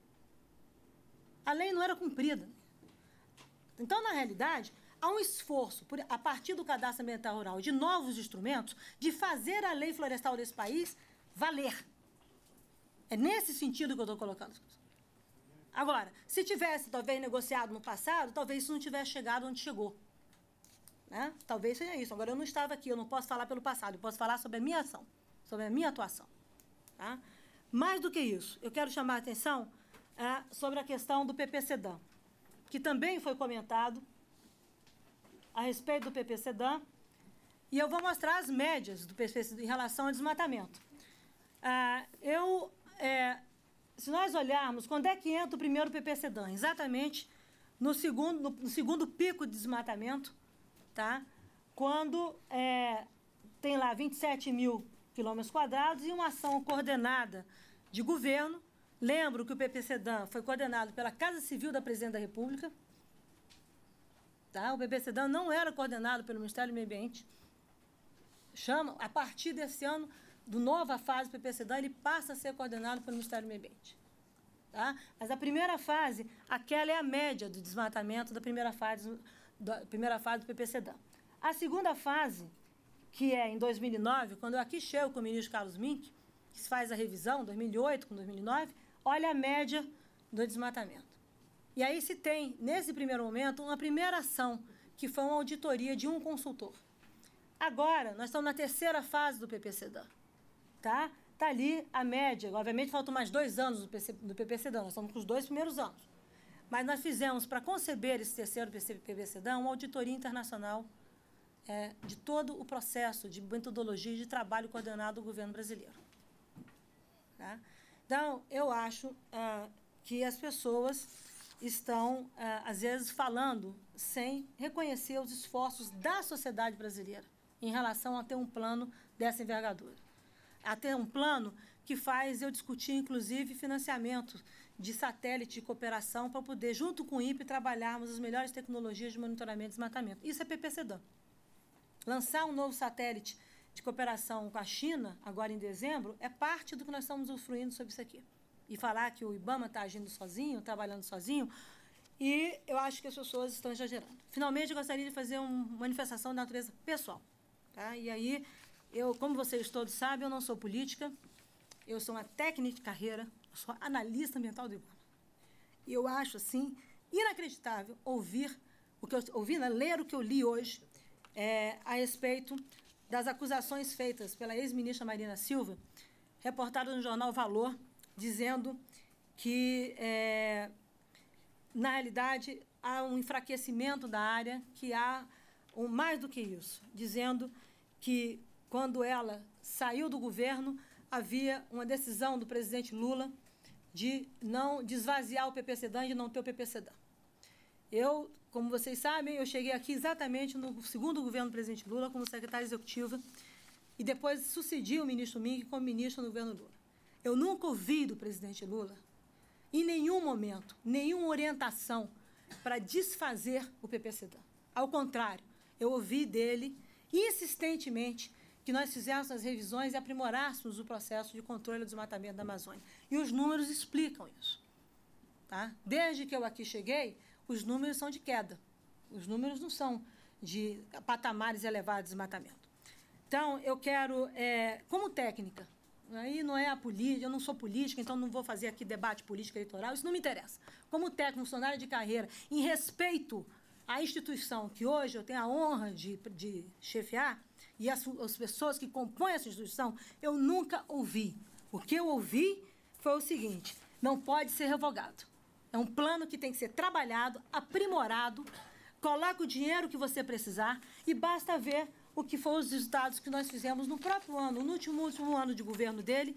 A lei não era cumprida. Então, na realidade, há um esforço, a partir do Cadastro Ambiental Rural e de novos instrumentos, de fazer a lei florestal desse país valer. É nesse sentido que eu estou colocando. Agora, se tivesse, talvez, negociado no passado, talvez isso não tivesse chegado onde chegou. Né? Talvez seja isso. Agora, eu não estava aqui, eu não posso falar pelo passado, eu posso falar sobre a minha ação, sobre a minha atuação. Tá? Mais do que isso, eu quero chamar a atenção sobre a questão do PPCDAM, que também foi comentado a respeito do PPCDAM, e eu vou mostrar as médias do PPCDAM em relação ao desmatamento. Se nós olharmos, quando é que entra o primeiro PPCDAM? Exatamente no segundo pico de desmatamento, tá? Quando tem lá 27 mil quilômetros quadrados e uma ação coordenada de governo. Lembro que o PPCDAM foi coordenado pela Casa Civil da Presidente da República. Tá? O PPCDAM não era coordenado pelo Ministério do Meio Ambiente. A partir desse ano, do nova fase do PPCDAM, ele passa a ser coordenado pelo Ministério do Meio Ambiente. Tá? Mas a primeira fase, aquela é a média do desmatamento da primeira fase do PPCDAM. A segunda fase, que é em 2009, quando eu aqui chego com o ministro Carlos Mink, que se faz a revisão, 2008 com 2009, olha a média do desmatamento. E aí se tem, nesse primeiro momento, uma primeira ação, que foi uma auditoria de um consultor. Agora, nós estamos na terceira fase do PPCDAM. Tá? Está ali a média. Obviamente, faltam mais 2 anos do PPCDAM. Nós estamos com os 2 primeiros anos. Mas nós fizemos, para conceber esse terceiro PPCDAM, uma auditoria internacional de todo o processo de metodologia de trabalho coordenado do governo brasileiro. Tá? Então, eu acho que as pessoas estão, às vezes, falando sem reconhecer os esforços da sociedade brasileira em relação a ter um plano dessa envergadura. A ter um plano que faz eu discutir, inclusive, financiamento de satélite de cooperação para poder, junto com o INPE, trabalharmos as melhores tecnologias de monitoramento e desmatamento. Isso é PPCDAM. Lançar um novo satélite de cooperação com a China, agora em dezembro, é parte do que nós estamos usufruindo sobre isso aqui. E falar que o IBAMA está agindo sozinho, trabalhando sozinho, e eu acho que as pessoas estão exagerando. Finalmente, eu gostaria de fazer uma manifestação de natureza pessoal. Tá? E aí, como vocês todos sabem, eu não sou política, eu sou uma técnica de carreira, eu sou analista ambiental do IBAMA. E eu acho, assim, inacreditável ler o que eu li hoje a respeito das acusações feitas pela ex-ministra Marina Silva, reportada no jornal Valor, dizendo que, na realidade, há um enfraquecimento da área, que há mais do que isso, dizendo que, quando ela saiu do governo, havia uma decisão do presidente Lula de não esvaziar o PPCDAM, de não ter o PPCDAM. Eu, como vocês sabem, eu cheguei aqui exatamente no segundo governo do presidente Lula, como secretária executiva, e depois sucedi o ministro Ming como ministro no governo Lula. Eu nunca ouvi do presidente Lula, em nenhum momento, nenhuma orientação para desfazer o PPCDAM. Ao contrário, eu ouvi dele, insistentemente, que nós fizéssemos as revisões e aprimorássemos o processo de controle do desmatamento da Amazônia. E os números explicam isso. Tá? Desde que eu aqui cheguei, os números são de queda. Os números não são de patamares elevados de desmatamento. Então, eu quero, como técnica, aí não é a política, eu não sou política, então não vou fazer aqui debate político eleitoral, isso não me interessa. Como técnico, funcionário de carreira, em respeito à instituição que hoje eu tenho a honra de chefiar, e as pessoas que compõem essa instituição, eu nunca ouvi. O que eu ouvi foi o seguinte: não pode ser revogado. É um plano que tem que ser trabalhado, aprimorado, coloca o dinheiro que você precisar e basta ver o que foram os resultados que nós fizemos no próprio ano, no último ano de governo dele,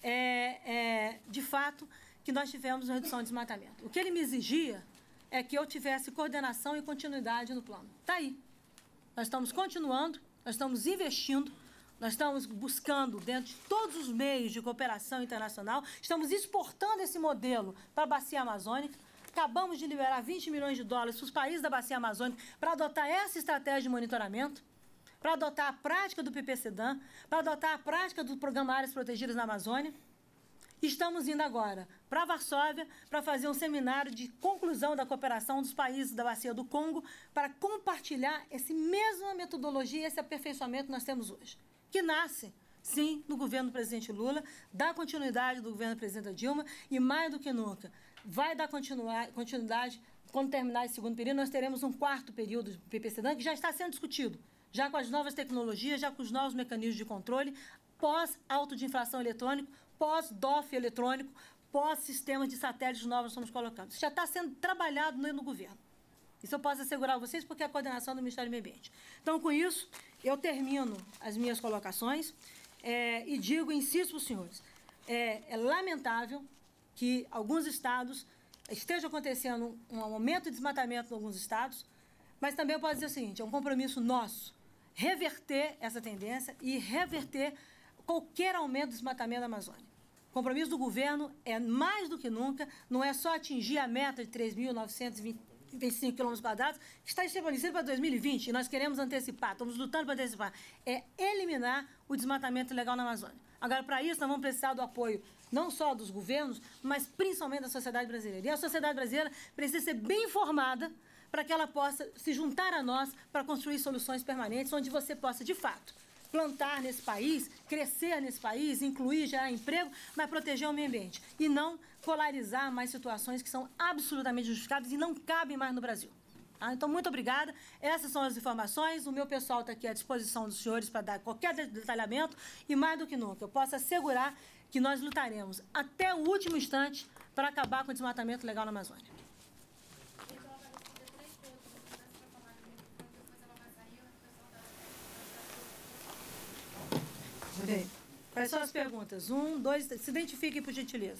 de fato, que nós tivemos uma redução de desmatamento. O que ele me exigia é que eu tivesse coordenação e continuidade no plano. Está aí. Nós estamos continuando, nós estamos investindo, nós estamos buscando, dentro de todos os meios de cooperação internacional, estamos exportando esse modelo para a Bacia Amazônica. Acabamos de liberar 20 milhões de dólares para os países da Bacia Amazônica para adotar essa estratégia de monitoramento, para adotar a prática do PPCDAM, para adotar a prática do Programa Áreas Protegidas na Amazônia. Estamos indo agora para Varsóvia para fazer um seminário de conclusão da cooperação dos países da Bacia do Congo para compartilhar essa mesma metodologia e esse aperfeiçoamento que nós temos hoje, que nasce, sim, no governo do presidente Lula, dá continuidade do governo da presidenta Dilma e, mais do que nunca, vai dar continuidade. Quando terminar esse segundo período, nós teremos um quarto período de PPCDAM que já está sendo discutido, já com as novas tecnologias, já com os novos mecanismos de controle, pós-auto de infração eletrônico, pós-DOF eletrônico, pós-sistemas de satélites novos que estamos colocando. Isso já está sendo trabalhado no governo. Isso eu posso assegurar a vocês, porque é a coordenação do Ministério do Meio Ambiente. Então, com isso, eu termino as minhas colocações e digo, insisto para os senhores, é lamentável que alguns estados esteja acontecendo um aumento de desmatamento em alguns estados, mas também eu posso dizer o seguinte: é um compromisso nosso reverter essa tendência e reverter qualquer aumento do desmatamento da Amazônia. O compromisso do governo é, mais do que nunca, não é só atingir a meta de 3.925 km², que está estabelecida para 2020, e nós queremos antecipar, estamos lutando para antecipar, é eliminar o desmatamento ilegal na Amazônia. Agora, para isso, nós vamos precisar do apoio não só dos governos, mas principalmente da sociedade brasileira. E a sociedade brasileira precisa ser bem informada para que ela possa se juntar a nós para construir soluções permanentes, onde você possa, de fato, plantar nesse país, crescer nesse país, incluir, gerar emprego, mas proteger o meio ambiente. E não polarizar mais situações que são absolutamente justificadas e não cabem mais no Brasil. Tá? Então, muito obrigada. Essas são as informações. O meu pessoal está aqui à disposição dos senhores para dar qualquer detalhamento. E, mais do que nunca, eu posso assegurar que nós lutaremos até o último instante para acabar com o desmatamento legal na Amazônia. Bem, quais são as perguntas? 1, 2, se identifiquem, por gentileza.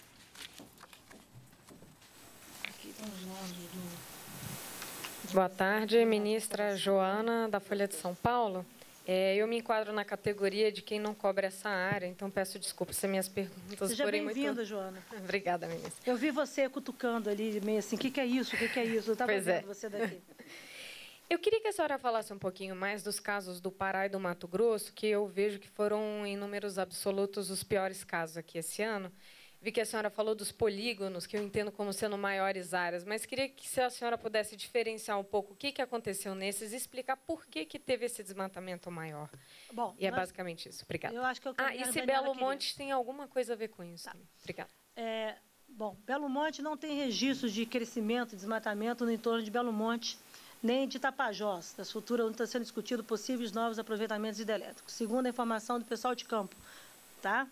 Aqui estão os nomes do... Boa tarde, ministra Joana, da Folha de São Paulo. Eu me enquadro na categoria de quem não cobre essa área, então peço desculpas se minhas perguntas Seja forem muito... bem-vinda, Joana. Obrigada, ministra. Eu vi você cutucando ali, meio assim, o que é isso, o que é isso? Eu estava vendo você daqui. Eu queria que a senhora falasse um pouquinho mais dos casos do Pará e do Mato Grosso, que eu vejo que foram, em números absolutos, os piores casos aqui esse ano. Vi que a senhora falou dos polígonos, que eu entendo como sendo maiores áreas, mas queria que se a senhora pudesse diferenciar um pouco o que aconteceu nesses e explicar por que teve esse desmatamento maior. Bom, e é basicamente isso. Obrigada. Eu acho que e se Belo Monte tem alguma coisa a ver com isso? Tá. Obrigada. Bom, Belo Monte não tem registros de crescimento e desmatamento no entorno de Belo Monte, nem de Tapajós, das futuras, onde está sendo discutido possíveis novos aproveitamentos hidrelétricos, segundo a informação do pessoal de campo. Tá?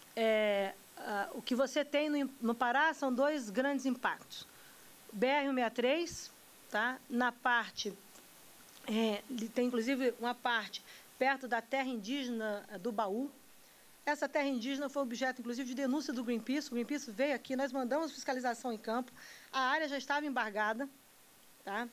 O que você tem no Pará são 2 grandes impactos. BR-163, tá? Na parte, tem inclusive uma parte perto da terra indígena do Baú. Essa terra indígena foi objeto, inclusive, de denúncia do Greenpeace. O Greenpeace veio aqui, nós mandamos fiscalização em campo, a área já estava embargada, tá?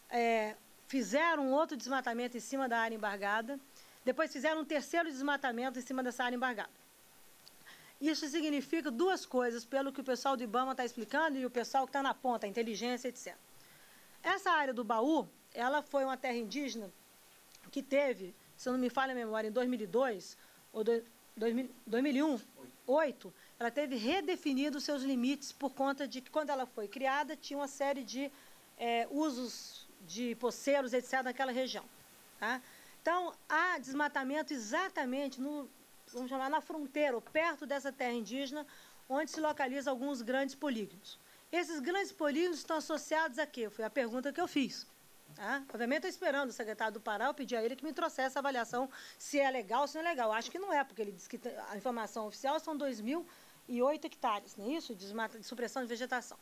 Fizeram um outro desmatamento em cima da área embargada, depois fizeram um terceiro desmatamento em cima dessa área embargada. Isso significa 2 coisas, pelo que o pessoal do IBAMA está explicando e o pessoal que está na ponta, a inteligência, etc. Essa área do Baú, ela foi uma terra indígena que teve, se eu não me falha a memória, em 2002 ou 2001, 2008, ela teve redefinido os seus limites por conta de que, quando ela foi criada, tinha uma série de usos de poceiros, etc., naquela região. Tá? Então, há desmatamento exatamente vamos chamar, na fronteira, ou perto dessa terra indígena, onde se localizam alguns grandes polígonos. Esses grandes polígonos estão associados a quê? Foi a pergunta que eu fiz. Tá? Obviamente, estou esperando o secretário do Pará, eu pedi a ele que me trouxesse a avaliação se é legal ou se não é legal. Acho que não é, porque ele disse que a informação oficial são 2.008 hectares, não é isso? De supressão de vegetação.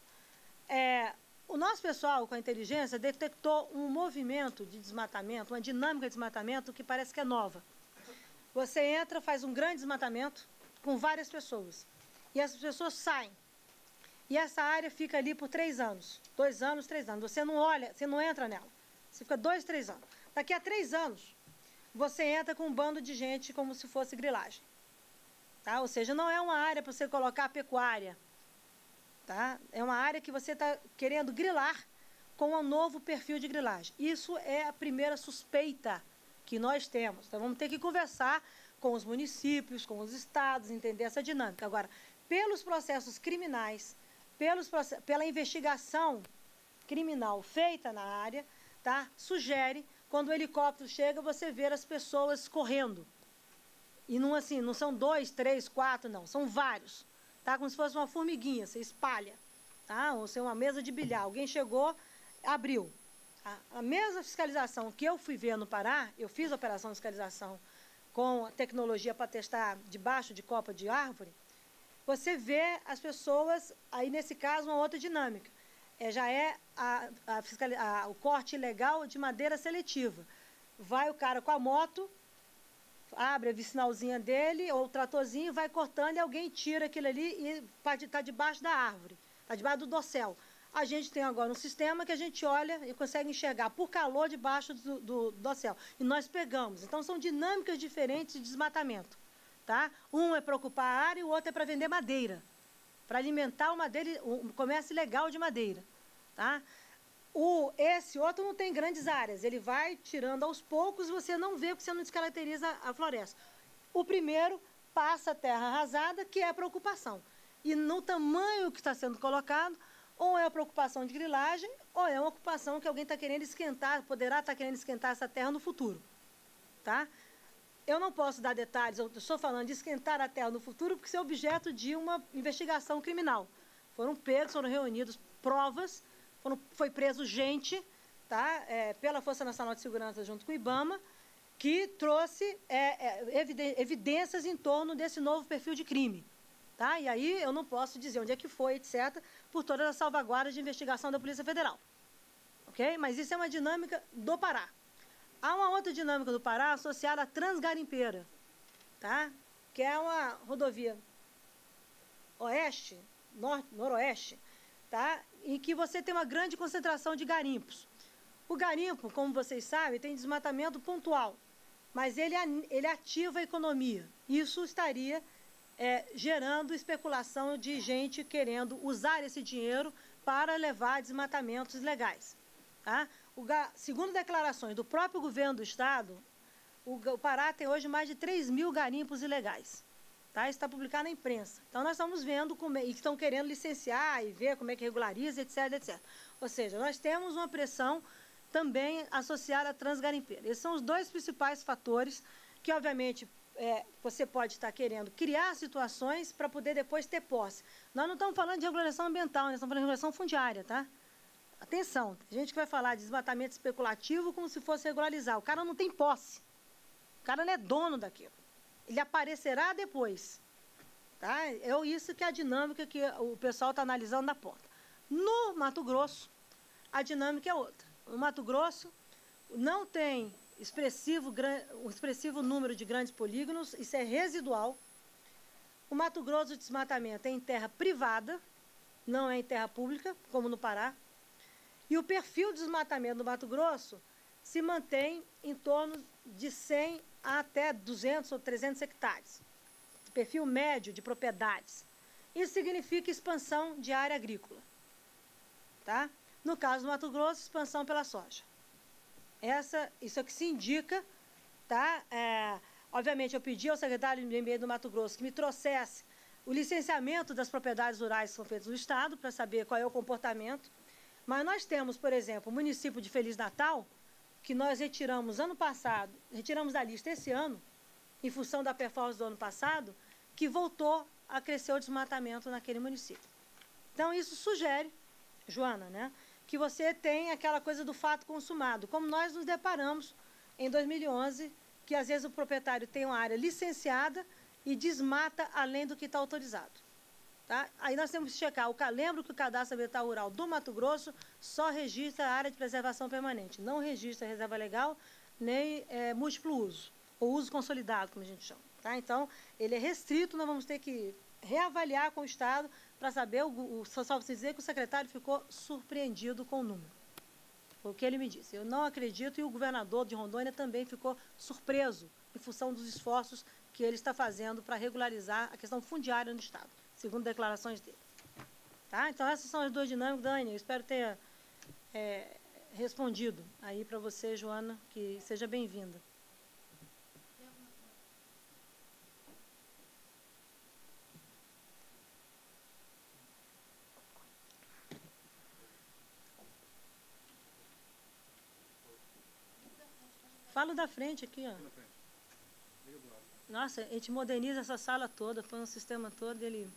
O nosso pessoal, com a inteligência, detectou um movimento de desmatamento, uma dinâmica de desmatamento que parece que é nova. Você entra, faz um grande desmatamento com várias pessoas. E essas pessoas saem. E essa área fica ali por 3 anos. 2 anos, 3 anos. Você não olha, você não entra nela. Você fica 2, 3 anos. Daqui a 3 anos, você entra com um bando de gente como se fosse grilagem. Tá? Ou seja, não é uma área para você colocar pecuária. Tá? É uma área que você está querendo grilar com um novo perfil de grilagem. Isso é a primeira suspeita que nós temos. Então, vamos ter que conversar com os municípios, com os estados, entender essa dinâmica. Agora, pelos processos criminais, pela investigação criminal feita na área, tá? Sugere, quando o helicóptero chega, você ver as pessoas correndo. E não, assim, não são 2, 3, 4, não, são vários. Tá? Como se fosse uma formiguinha, você espalha. Tá? Ou seja, uma mesa de bilhar. Alguém chegou, abriu. A mesma fiscalização que eu fui ver no Pará, eu fiz a operação de fiscalização com a tecnologia para testar debaixo de copa de árvore, você vê as pessoas, aí nesse caso, uma outra dinâmica. Já é o corte ilegal de madeira seletiva. Vai o cara com a moto, abre a vicinalzinha dele, ou o tratorzinho, vai cortando e alguém tira aquilo ali e está debaixo da árvore, está debaixo do dossel. A gente tem agora um sistema que a gente olha e consegue enxergar por calor debaixo do dossel. E nós pegamos. Então, são dinâmicas diferentes de desmatamento. Tá? Um é para ocupar a área e o outro é para vender madeira. Para alimentar o comércio ilegal de madeira. Tá? Esse outro não tem grandes áreas. Ele vai tirando aos poucos, você não vê porque você não descaracteriza a floresta. O primeiro passa a terra arrasada, que é a preocupação. E no tamanho que está sendo colocado, ou é a preocupação de grilagem, ou é uma ocupação que alguém está querendo esquentar, poderá estar querendo esquentar essa terra no futuro. Tá? eu não posso dar detalhes, eu estou falando de esquentar a terra no futuro, porque isso é objeto de uma investigação criminal. Foram reunidos provas, foi preso gente, tá, pela Força Nacional de Segurança junto com o IBAMA, que trouxe evidências em torno desse novo perfil de crime. Tá? E aí eu não posso dizer onde é que foi, etc., por todas as salvaguardas de investigação da Polícia Federal. Ok? Mas isso é uma dinâmica do Pará. Há uma outra dinâmica do Pará associada à Transgarimpeira, tá? Que é uma rodovia noroeste, tá? Em que você tem uma grande concentração de garimpos. O garimpo, como vocês sabem, tem desmatamento pontual, mas ele ativa a economia. Isso estaria gerando especulação de gente querendo usar esse dinheiro para levar desmatamentos ilegais. Tá? Segundo declarações do próprio governo do Estado, o Pará tem hoje mais de 3.000 garimpos ilegais. Tá? Isso está publicado na imprensa. Então, nós estamos vendo e estão querendo licenciar e ver como é que regulariza, etc, etc. Ou seja, nós temos uma pressão também associada à transgarimpeira. Esses são os dois principais fatores que, obviamente, você pode estar querendo criar situações para poder depois ter posse. Nós não estamos falando de regulação ambiental, nós estamos falando de regulação fundiária, tá? Atenção, tem gente que vai falar de desmatamento especulativo como se fosse regularizar. O cara não tem posse. O cara não é dono daquilo. Ele aparecerá depois. Tá? É isso que é a dinâmica que o pessoal está analisando na ponta. No Mato Grosso, a dinâmica é outra. No Mato Grosso, não tem um expressivo número de grandes polígonos, isso é residual. O Mato Grosso, o desmatamento é em terra privada, não é em terra pública, como no Pará. E o perfil de desmatamento no Mato Grosso se mantém em torno de 100 a até 200 ou 300 hectares. Perfil médio de propriedades. Isso significa expansão de área agrícola. Tá? No caso do Mato Grosso, expansão pela soja. Isso é o que se indica. Tá? Obviamente, eu pedi ao secretário de Meio Ambiente do Mato Grosso que me trouxesse o licenciamento das propriedades rurais que são feitas no Estado, para saber qual é o comportamento. Mas nós temos, por exemplo, o município de Feliz Natal, que nós retiramos ano passado, retiramos da lista esse ano, em função da performance do ano passado, que voltou a crescer o desmatamento naquele município. Então, isso sugere, Joana, né, que você tem aquela coisa do fato consumado, como nós nos deparamos em 2011, que às vezes o proprietário tem uma área licenciada e desmata além do que está autorizado. Tá? Aí nós temos que checar. Lembro que o Cadastro Ambiental Rural do Mato Grosso só registra a área de preservação permanente, não registra a reserva legal, nem múltiplo uso, ou uso consolidado, como a gente chama. Tá? Então, ele é restrito, nós vamos ter que reavaliar com o Estado para saber, só preciso dizer que o secretário ficou surpreendido com o número. Foi o que ele me disse. Eu não acredito, e o governador de Rondônia também ficou surpreso em função dos esforços que ele está fazendo para regularizar a questão fundiária no Estado, segundo declarações dele. Tá? Então, essas são as duas dinâmicas, Dani. Eu espero ter respondido aí para você, Joana, que seja bem-vinda. Falo da frente aqui, ó. Nossa, a gente moderniza essa sala toda, põe um sistema todo dele.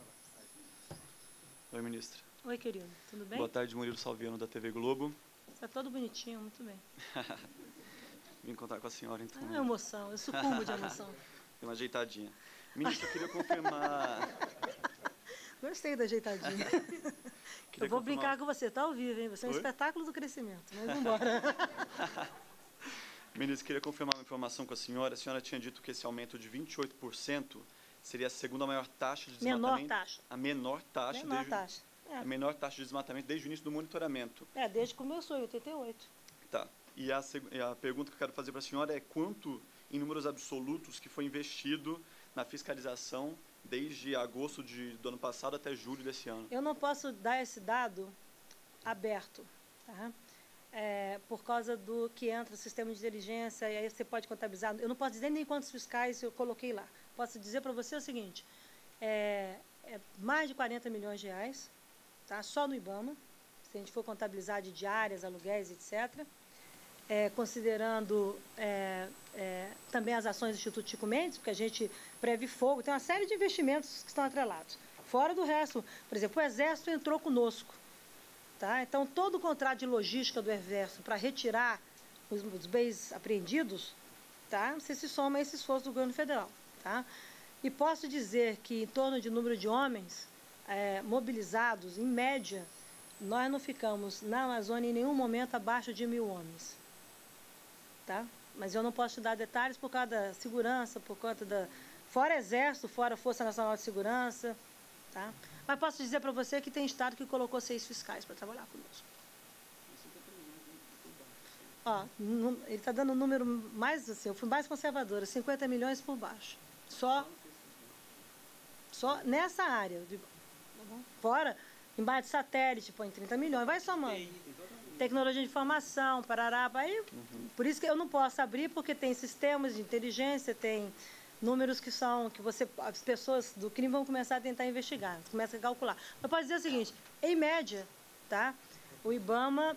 Oi, ministra. Oi, querido. Tudo bem? Boa tarde, Murilo Salviano, da TV Globo. Está todo bonitinho, muito bem. Vim contar com a senhora, então. É emoção, eu sucumbo de emoção. Deu uma ajeitadinha. Ministra, eu queria confirmar... Gostei da ajeitadinha. Eu vou brincar com você, tá ao vivo, hein? Você é um espetáculo do crescimento, mas vamos embora. Ministro, queria confirmar uma informação com a senhora. A senhora tinha dito que esse aumento de 28% seria a segunda maior taxa de desmatamento. Menor taxa. A menor taxa. Menor taxa. A menor taxa de desmatamento desde o início do monitoramento. Desde que começou, em 88. Tá. E a pergunta que eu quero fazer para a senhora é quanto, em números absolutos, que foi investido na fiscalização desde agosto do ano passado até julho desse ano? Eu não posso dar esse dado aberto, tá? Por causa do que entra o sistema de inteligência, e aí você pode contabilizar. Eu não posso dizer nem quantos fiscais eu coloquei lá. Posso dizer para você o seguinte, mais de 40 milhões de reais, tá? Só no IBAMA, se a gente for contabilizar de diárias, aluguéis, etc. considerando também as ações do Instituto Chico Mendes, porque a gente prevê fogo, tem uma série de investimentos que estão atrelados. Fora do resto, por exemplo, o Exército entrou conosco. Tá? Então, todo o contrato de logística do Exército para retirar os bens apreendidos, tá? Você se soma a esse esforço do governo federal. Tá? E posso dizer que, em torno de número de homens mobilizados, em média, nós não ficamos na Amazônia em nenhum momento abaixo de 1.000 homens. Tá? Mas eu não posso te dar detalhes por causa da segurança, por conta da... Fora Exército, fora Força Nacional de Segurança. Tá? Mas posso dizer para você que tem estado que colocou 6 fiscais para trabalhar conosco. Ó, ele está dando um número mais, assim, eu fui mais conservadora, 50 milhões por baixo. Só nessa área. Fora, embaixo de satélite, põe 30 milhões, vai somando. Tecnologia de informação, parará, aí, por isso que eu não posso abrir, porque tem sistemas de inteligência, tem números que as pessoas do crime vão começar a tentar investigar, começa a calcular. Mas pode dizer o seguinte, em média, tá, o IBAMA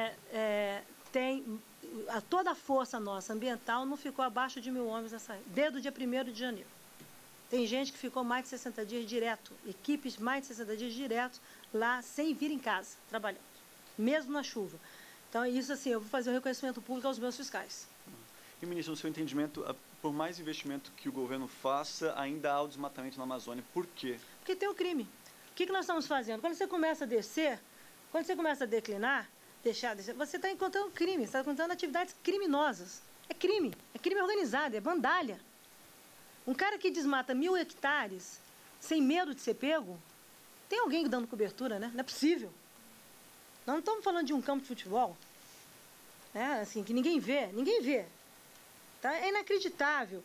tem, toda a força nossa ambiental não ficou abaixo de 1.000 homens desde o dia 1º de janeiro. Tem gente que ficou mais de 60 dias direto, equipes mais de 60 dias direto lá, sem vir em casa, trabalhando, mesmo na chuva. Então, isso assim, eu vou fazer um reconhecimento público aos meus fiscais. E, ministro, no seu entendimento, por mais investimento que o governo faça, ainda há o desmatamento na Amazônia. Por quê? Porque tem o crime. O que nós estamos fazendo? Quando você começa a descer, quando você começa a declinar, você está encontrando crime, você está encontrando atividades criminosas. É crime organizado, é bandalha. Um cara que desmata 1.000 hectares sem medo de ser pego, tem alguém dando cobertura, né? Não é possível. Nós não estamos falando de um campo de futebol, né? Assim, que ninguém vê. Tá? É inacreditável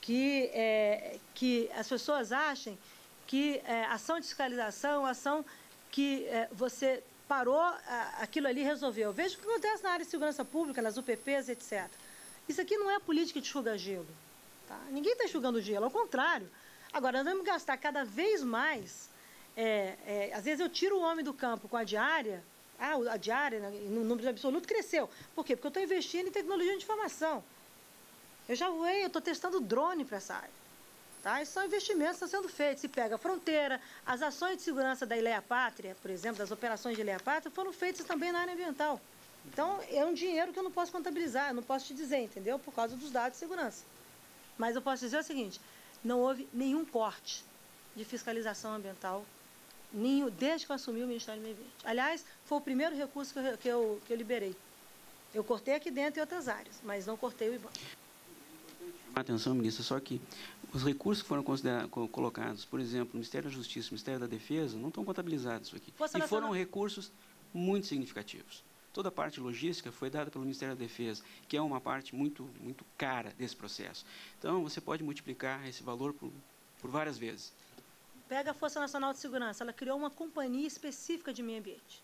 que as pessoas achem que ação de fiscalização, ação que você parou, aquilo ali resolveu. Veja o que acontece na área de segurança pública, nas UPPs, etc. Isso aqui não é política de enxuga-gelo. Tá? Ninguém está enxugando gelo, ao contrário. Agora, nós vamos gastar cada vez mais. Às vezes eu tiro o homem do campo com a diária, a diária, no número absoluto, cresceu. Por quê? Porque eu estou investindo em tecnologia de informação. Eu estou testando drone para essa área. Tá? Esses são investimentos que estão sendo feitos. Se pega a fronteira, as ações de segurança da Ilha Pátria, por exemplo, das operações de Ilha Pátria, foram feitas também na área ambiental. Então, é um dinheiro que eu não posso contabilizar, eu não posso te dizer, entendeu? Por causa dos dados de segurança. Mas eu posso dizer o seguinte, não houve nenhum corte de fiscalização ambiental desde que eu assumi o Ministério do Meio Ambiente. Aliás, foi o primeiro recurso que eu liberei. Eu cortei aqui dentro e outras áreas, mas não cortei o IBAMA. Atenção, ministra, só que os recursos que foram colocados, por exemplo, no Ministério da Justiça, no Ministério da Defesa, não estão contabilizados aqui. E foram recursos muito significativos. Toda a parte logística foi dada pelo Ministério da Defesa, que é uma parte muito, muito cara desse processo. Então, você pode multiplicar esse valor por várias vezes. Pega a Força Nacional de Segurança, ela criou uma companhia específica de meio ambiente.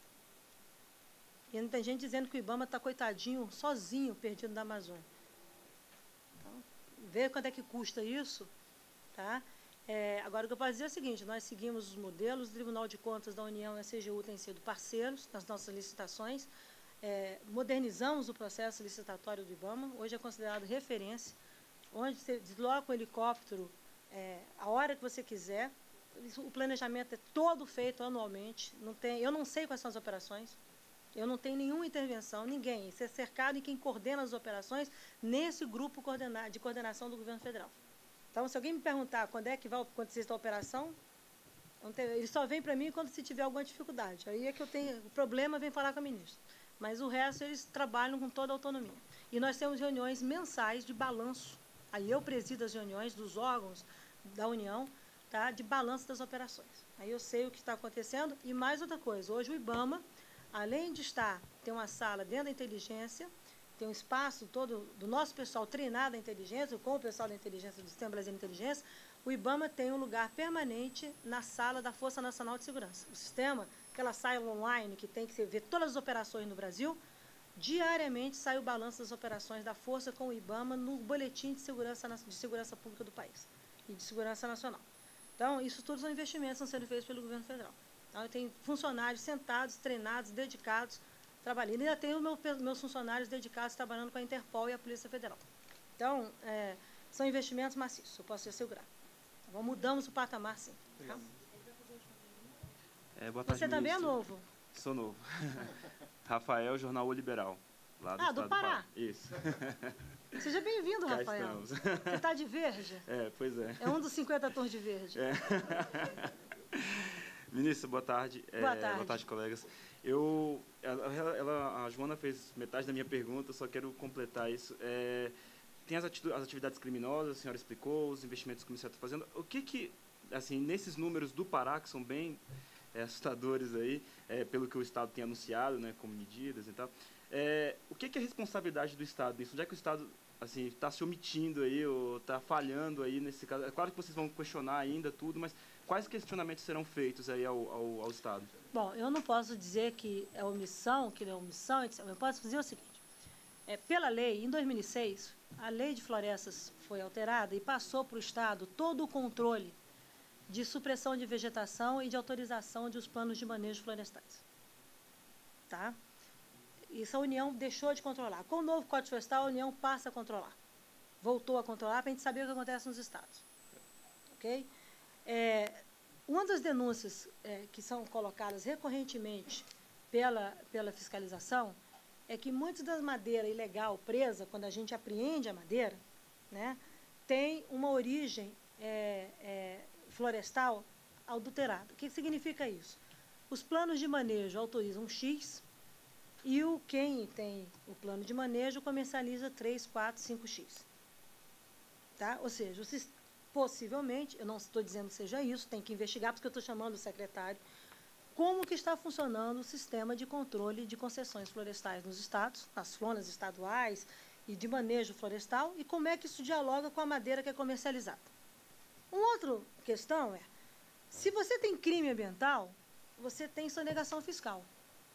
E ainda tem gente dizendo que o IBAMA está coitadinho, sozinho, perdido na Amazônia. Então, vê quanto é que custa isso, tá? Agora, o que eu posso dizer é o seguinte, nós seguimos os modelos, o Tribunal de Contas da União e a CGU têm sido parceiros nas nossas licitações, modernizamos o processo licitatório do IBAMA, hoje é considerado referência, onde você desloca o helicóptero a hora que você quiser, o planejamento é todo feito anualmente, eu não sei quais são as operações, eu não tenho nenhuma intervenção, ninguém, isso é cercado em quem coordena as operações nesse grupo de coordenação do governo federal. Então, se alguém me perguntar quando é que vai acontecer essa operação, ele só vem para mim quando se tiver alguma dificuldade. Aí é que eu tenho o problema, vem falar com a ministra. Mas o resto, eles trabalham com toda a autonomia. E nós temos reuniões mensais de balanço. Aí eu presido as reuniões dos órgãos da União, tá, de balanço das operações. Aí eu sei o que está acontecendo. E mais outra coisa, hoje o IBAMA, além de ter uma sala dentro da inteligência, tem um espaço todo do nosso pessoal treinado em inteligência, com o pessoal da inteligência, do Sistema Brasileiro de Inteligência, o IBAMA tem um lugar permanente na sala da Força Nacional de Segurança. O sistema, aquela sala online que tem que ver todas as operações no Brasil, diariamente sai o balanço das operações da Força com o IBAMA no boletim de segurança pública do país e de segurança nacional. Então, isso tudo são investimentos que estão sendo feitos pelo governo federal. Então, tem funcionários sentados, treinados, dedicados trabalhando. Ainda tenho meus funcionários dedicados trabalhando com a Interpol e a Polícia Federal. Então, são investimentos maciços, eu posso te assegurar. Então, mudamos o patamar, sim. Tá? Boa tarde, você também é ministro. novo. Sou novo. Rafael, Jornal O Liberal. Lá do do estado Pará. Isso. Seja bem-vindo, Cá Rafael. estamos. Você está de verde? Pois é. É um dos 50 tons de verde. Ministro, boa tarde. Boa tarde. Boa tarde, colegas. A Joana fez metade da minha pergunta, só quero completar isso. Tem as atividades criminosas, a senhora explicou, os investimentos que o Ministério está fazendo. O que, assim, nesses números do Pará, que são bem assustadores aí, pelo que o Estado tem anunciado, né, como medidas e tal, o que é responsabilidade do Estado nisso? Onde é que o Estado assim, está se omitindo aí, ou está falhando aí nesse caso? É claro que vocês vão questionar ainda tudo, mas quais questionamentos serão feitos aí ao Estado? Bom, eu não posso dizer que é omissão, que não é omissão, etc. Eu posso dizer o seguinte, pela lei, em 2006, a lei de florestas foi alterada e passou para o Estado todo o controle de supressão de vegetação e de autorização dos planos de manejo florestais. Tá? Isso a União deixou de controlar. Com o novo Código Florestal, a União passa a controlar. Voltou a controlar para a gente saber o que acontece nos estados. Ok? Uma das denúncias que são colocadas recorrentemente pela fiscalização é que muitas das madeiras ilegal presa, quando a gente apreende a madeira, né, tem uma origem florestal adulterada. O que significa isso? Os planos de manejo autorizam X e quem tem o plano de manejo comercializa 3, 4, 5X. Tá? Ou seja, possivelmente, eu não estou dizendo que seja isso, tem que investigar, porque eu estou chamando o secretário, como que está funcionando o sistema de controle de concessões florestais nos estados, nas flonas estaduais e de manejo florestal, e como é que isso dialoga com a madeira que é comercializada. Uma outra questão se você tem crime ambiental, você tem sonegação fiscal.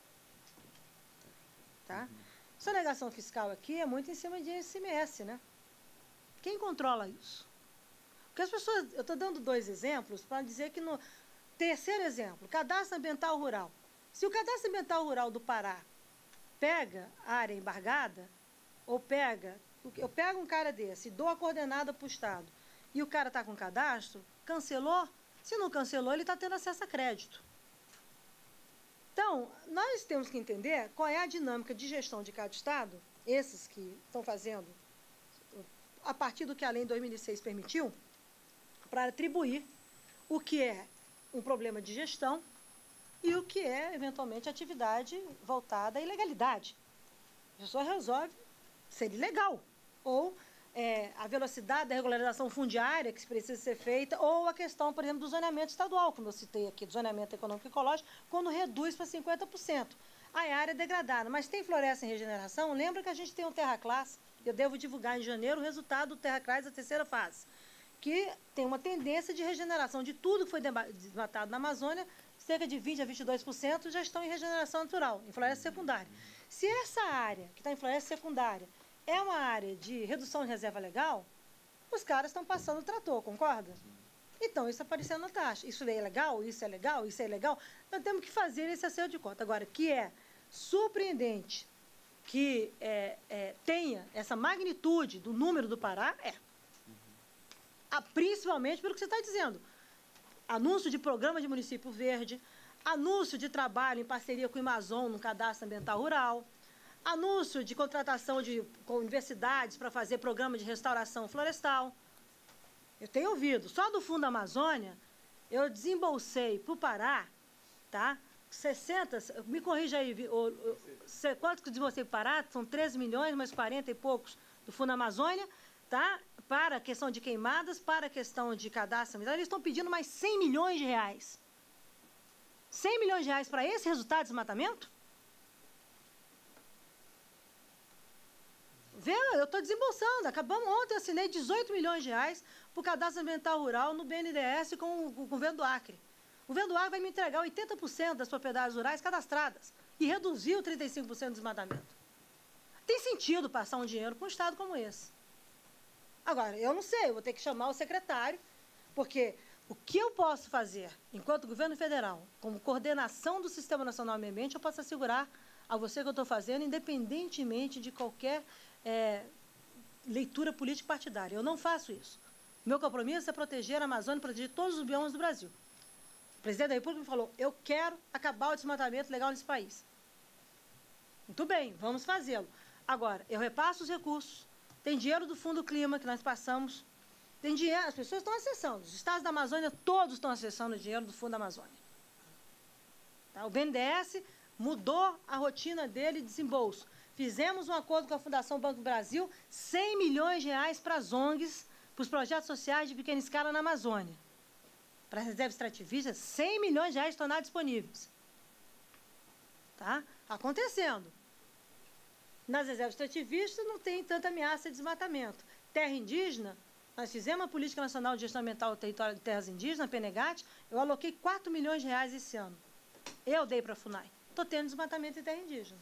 Tá? Sonegação fiscal aqui é muito em cima de ICMS, né? Quem controla isso? Porque as pessoas, eu estou dando 2 exemplos para dizer que no terceiro exemplo, cadastro ambiental rural. Se o cadastro ambiental rural do Pará pega a área embargada, ou eu pego um cara desse, dou a coordenada para o Estado, e o cara está com cadastro, cancelou, se não cancelou, ele está tendo acesso a crédito. Então, nós temos que entender qual é a dinâmica de gestão de cada Estado, esses que estão fazendo, a partir do que a lei em 2006 permitiu, para atribuir o que é um problema de gestão e o que é, eventualmente, atividade voltada à ilegalidade. A pessoa resolve ser ilegal, ou a velocidade da regularização fundiária que precisa ser feita, ou a questão, por exemplo, do zoneamento estadual, como eu citei aqui, do zoneamento econômico e ecológico, quando reduz para 50%. A área é degradada, mas tem floresta em regeneração, lembra que a gente tem um Terra Class, eu devo divulgar em janeiro o resultado do Terra Class da terceira fase, que tem uma tendência de regeneração de tudo que foi desmatado na Amazônia, cerca de 20% a 22% já estão em regeneração natural, em floresta secundária. Se essa área, que está em floresta secundária, é uma área de redução de reserva legal, os caras estão passando o trator, concorda? Então, isso aparecendo na taxa. Isso é legal, isso é legal, isso é legal. Nós temos que fazer esse acerto de conta. Agora, que é surpreendente que tenha essa magnitude do número do Pará, principalmente pelo que você está dizendo. Anúncio de programa de município verde, anúncio de trabalho em parceria com o Amazon no cadastro ambiental rural, anúncio de contratação com universidades para fazer programa de restauração florestal. Eu tenho ouvido, só do Fundo Amazônia, eu desembolsei para o Pará, tá? 60, me corrija aí, quanto que eu desembolsei para o Pará? São 13 milhões, mais 40 e poucos do Fundo Amazônia, tá? Para a questão de queimadas, para a questão de cadastro ambiental, eles estão pedindo mais 100 milhões de reais. 100 milhões de reais para esse resultado de desmatamento? Vê, eu estou desembolsando. Acabamos ontem, eu assinei 18 milhões de reais para o cadastro ambiental rural no BNDES com o governo do Acre. O governo do Acre vai me entregar 80% das propriedades rurais cadastradas e reduziu 35% do desmatamento. Tem sentido passar um dinheiro para um estado como esse. Agora, eu não sei, eu vou ter que chamar o secretário, porque o que eu posso fazer, enquanto governo federal, como coordenação do Sistema Nacional do Meio Ambiente, eu posso assegurar a você que eu estou fazendo, independentemente de qualquer leitura política partidária. Eu não faço isso. Meu compromisso é proteger a Amazônia, proteger todos os biomas do Brasil. O presidente da República me falou, eu quero acabar o desmatamento legal nesse país. Muito bem, vamos fazê-lo. Agora, eu repasso os recursos, tem dinheiro do Fundo Clima que nós passamos, tem dinheiro, as pessoas estão acessando, os estados da Amazônia todos estão acessando o dinheiro do Fundo da Amazônia. Tá? O BNDES mudou a rotina dele de desembolso. Fizemos um acordo com a Fundação Banco do Brasil, 100 milhões de reais para as ONGs, para os projetos sociais de pequena escala na Amazônia. Para as reservas extrativistas, 100 milhões de reais tornados disponíveis. Tá? Acontecendo. Nas reservas extrativistas não tem tanta ameaça de desmatamento. Terra indígena, nós fizemos a Política Nacional de Gestão Ambiental do Território de Terras Indígenas, a PNGAT, eu aloquei 4 milhões de reais esse ano. Eu dei para a FUNAI. Estou tendo desmatamento em terra indígena.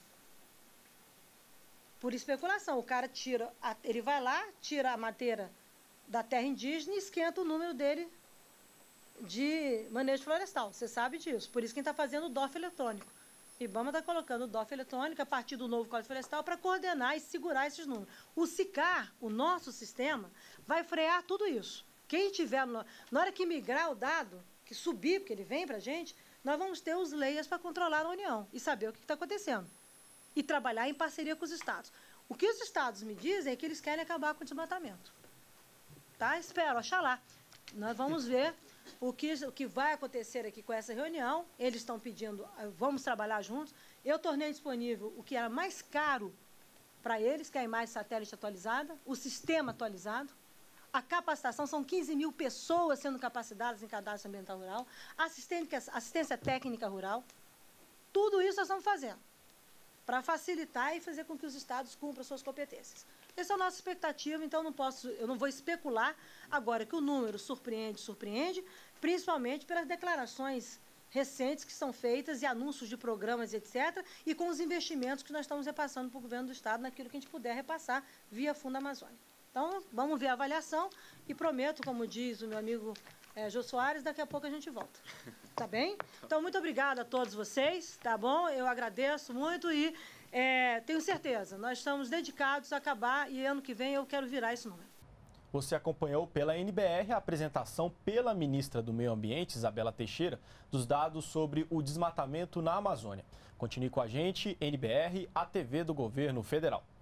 Por especulação, o cara ele vai lá, tira a madeira da terra indígena e esquenta o número dele de manejo florestal. Você sabe disso. Por isso quem está fazendo o DOF eletrônico. O IBAMA está colocando o DOF eletrônico a partir do novo Código Florestal para coordenar e segurar esses números. O SICAR, o nosso sistema, vai frear tudo isso. Quem tiver, na hora que migrar o dado, que subir, porque ele vem para a gente, nós vamos ter os layers para controlar a União e saber o que está acontecendo. E trabalhar em parceria com os estados. O que os estados me dizem é que eles querem acabar com o desmatamento. Tá? Espero, oxalá. Nós vamos ver o que vai acontecer aqui com essa reunião. Eles estão pedindo, vamos trabalhar juntos. Eu tornei disponível o que era mais caro para eles, que é a imagem satélite atualizada, o sistema atualizado. A capacitação, são 15 mil pessoas sendo capacitadas em cadastro ambiental rural, assistência técnica rural. Tudo isso nós estamos fazendo para facilitar e fazer com que os estados cumpram suas competências. Essa é a nossa expectativa, então eu não vou especular agora que o número surpreende, principalmente pelas declarações recentes que são feitas e anúncios de programas, etc., e com os investimentos que nós estamos repassando para o governo do estado naquilo que a gente puder repassar via Fundo Amazônia. Então, vamos ver a avaliação e prometo, como diz o meu amigo Jô Soares, daqui a pouco a gente volta. Tá bem? Então, muito obrigada a todos vocês, tá bom? Eu agradeço muito e tenho certeza, nós estamos dedicados a acabar e ano que vem eu quero virar esse número. Você acompanhou pela NBR a apresentação pela ministra do Meio Ambiente, Isabela Teixeira, dos dados sobre o desmatamento na Amazônia. Continue com a gente, NBR, a TV do Governo Federal.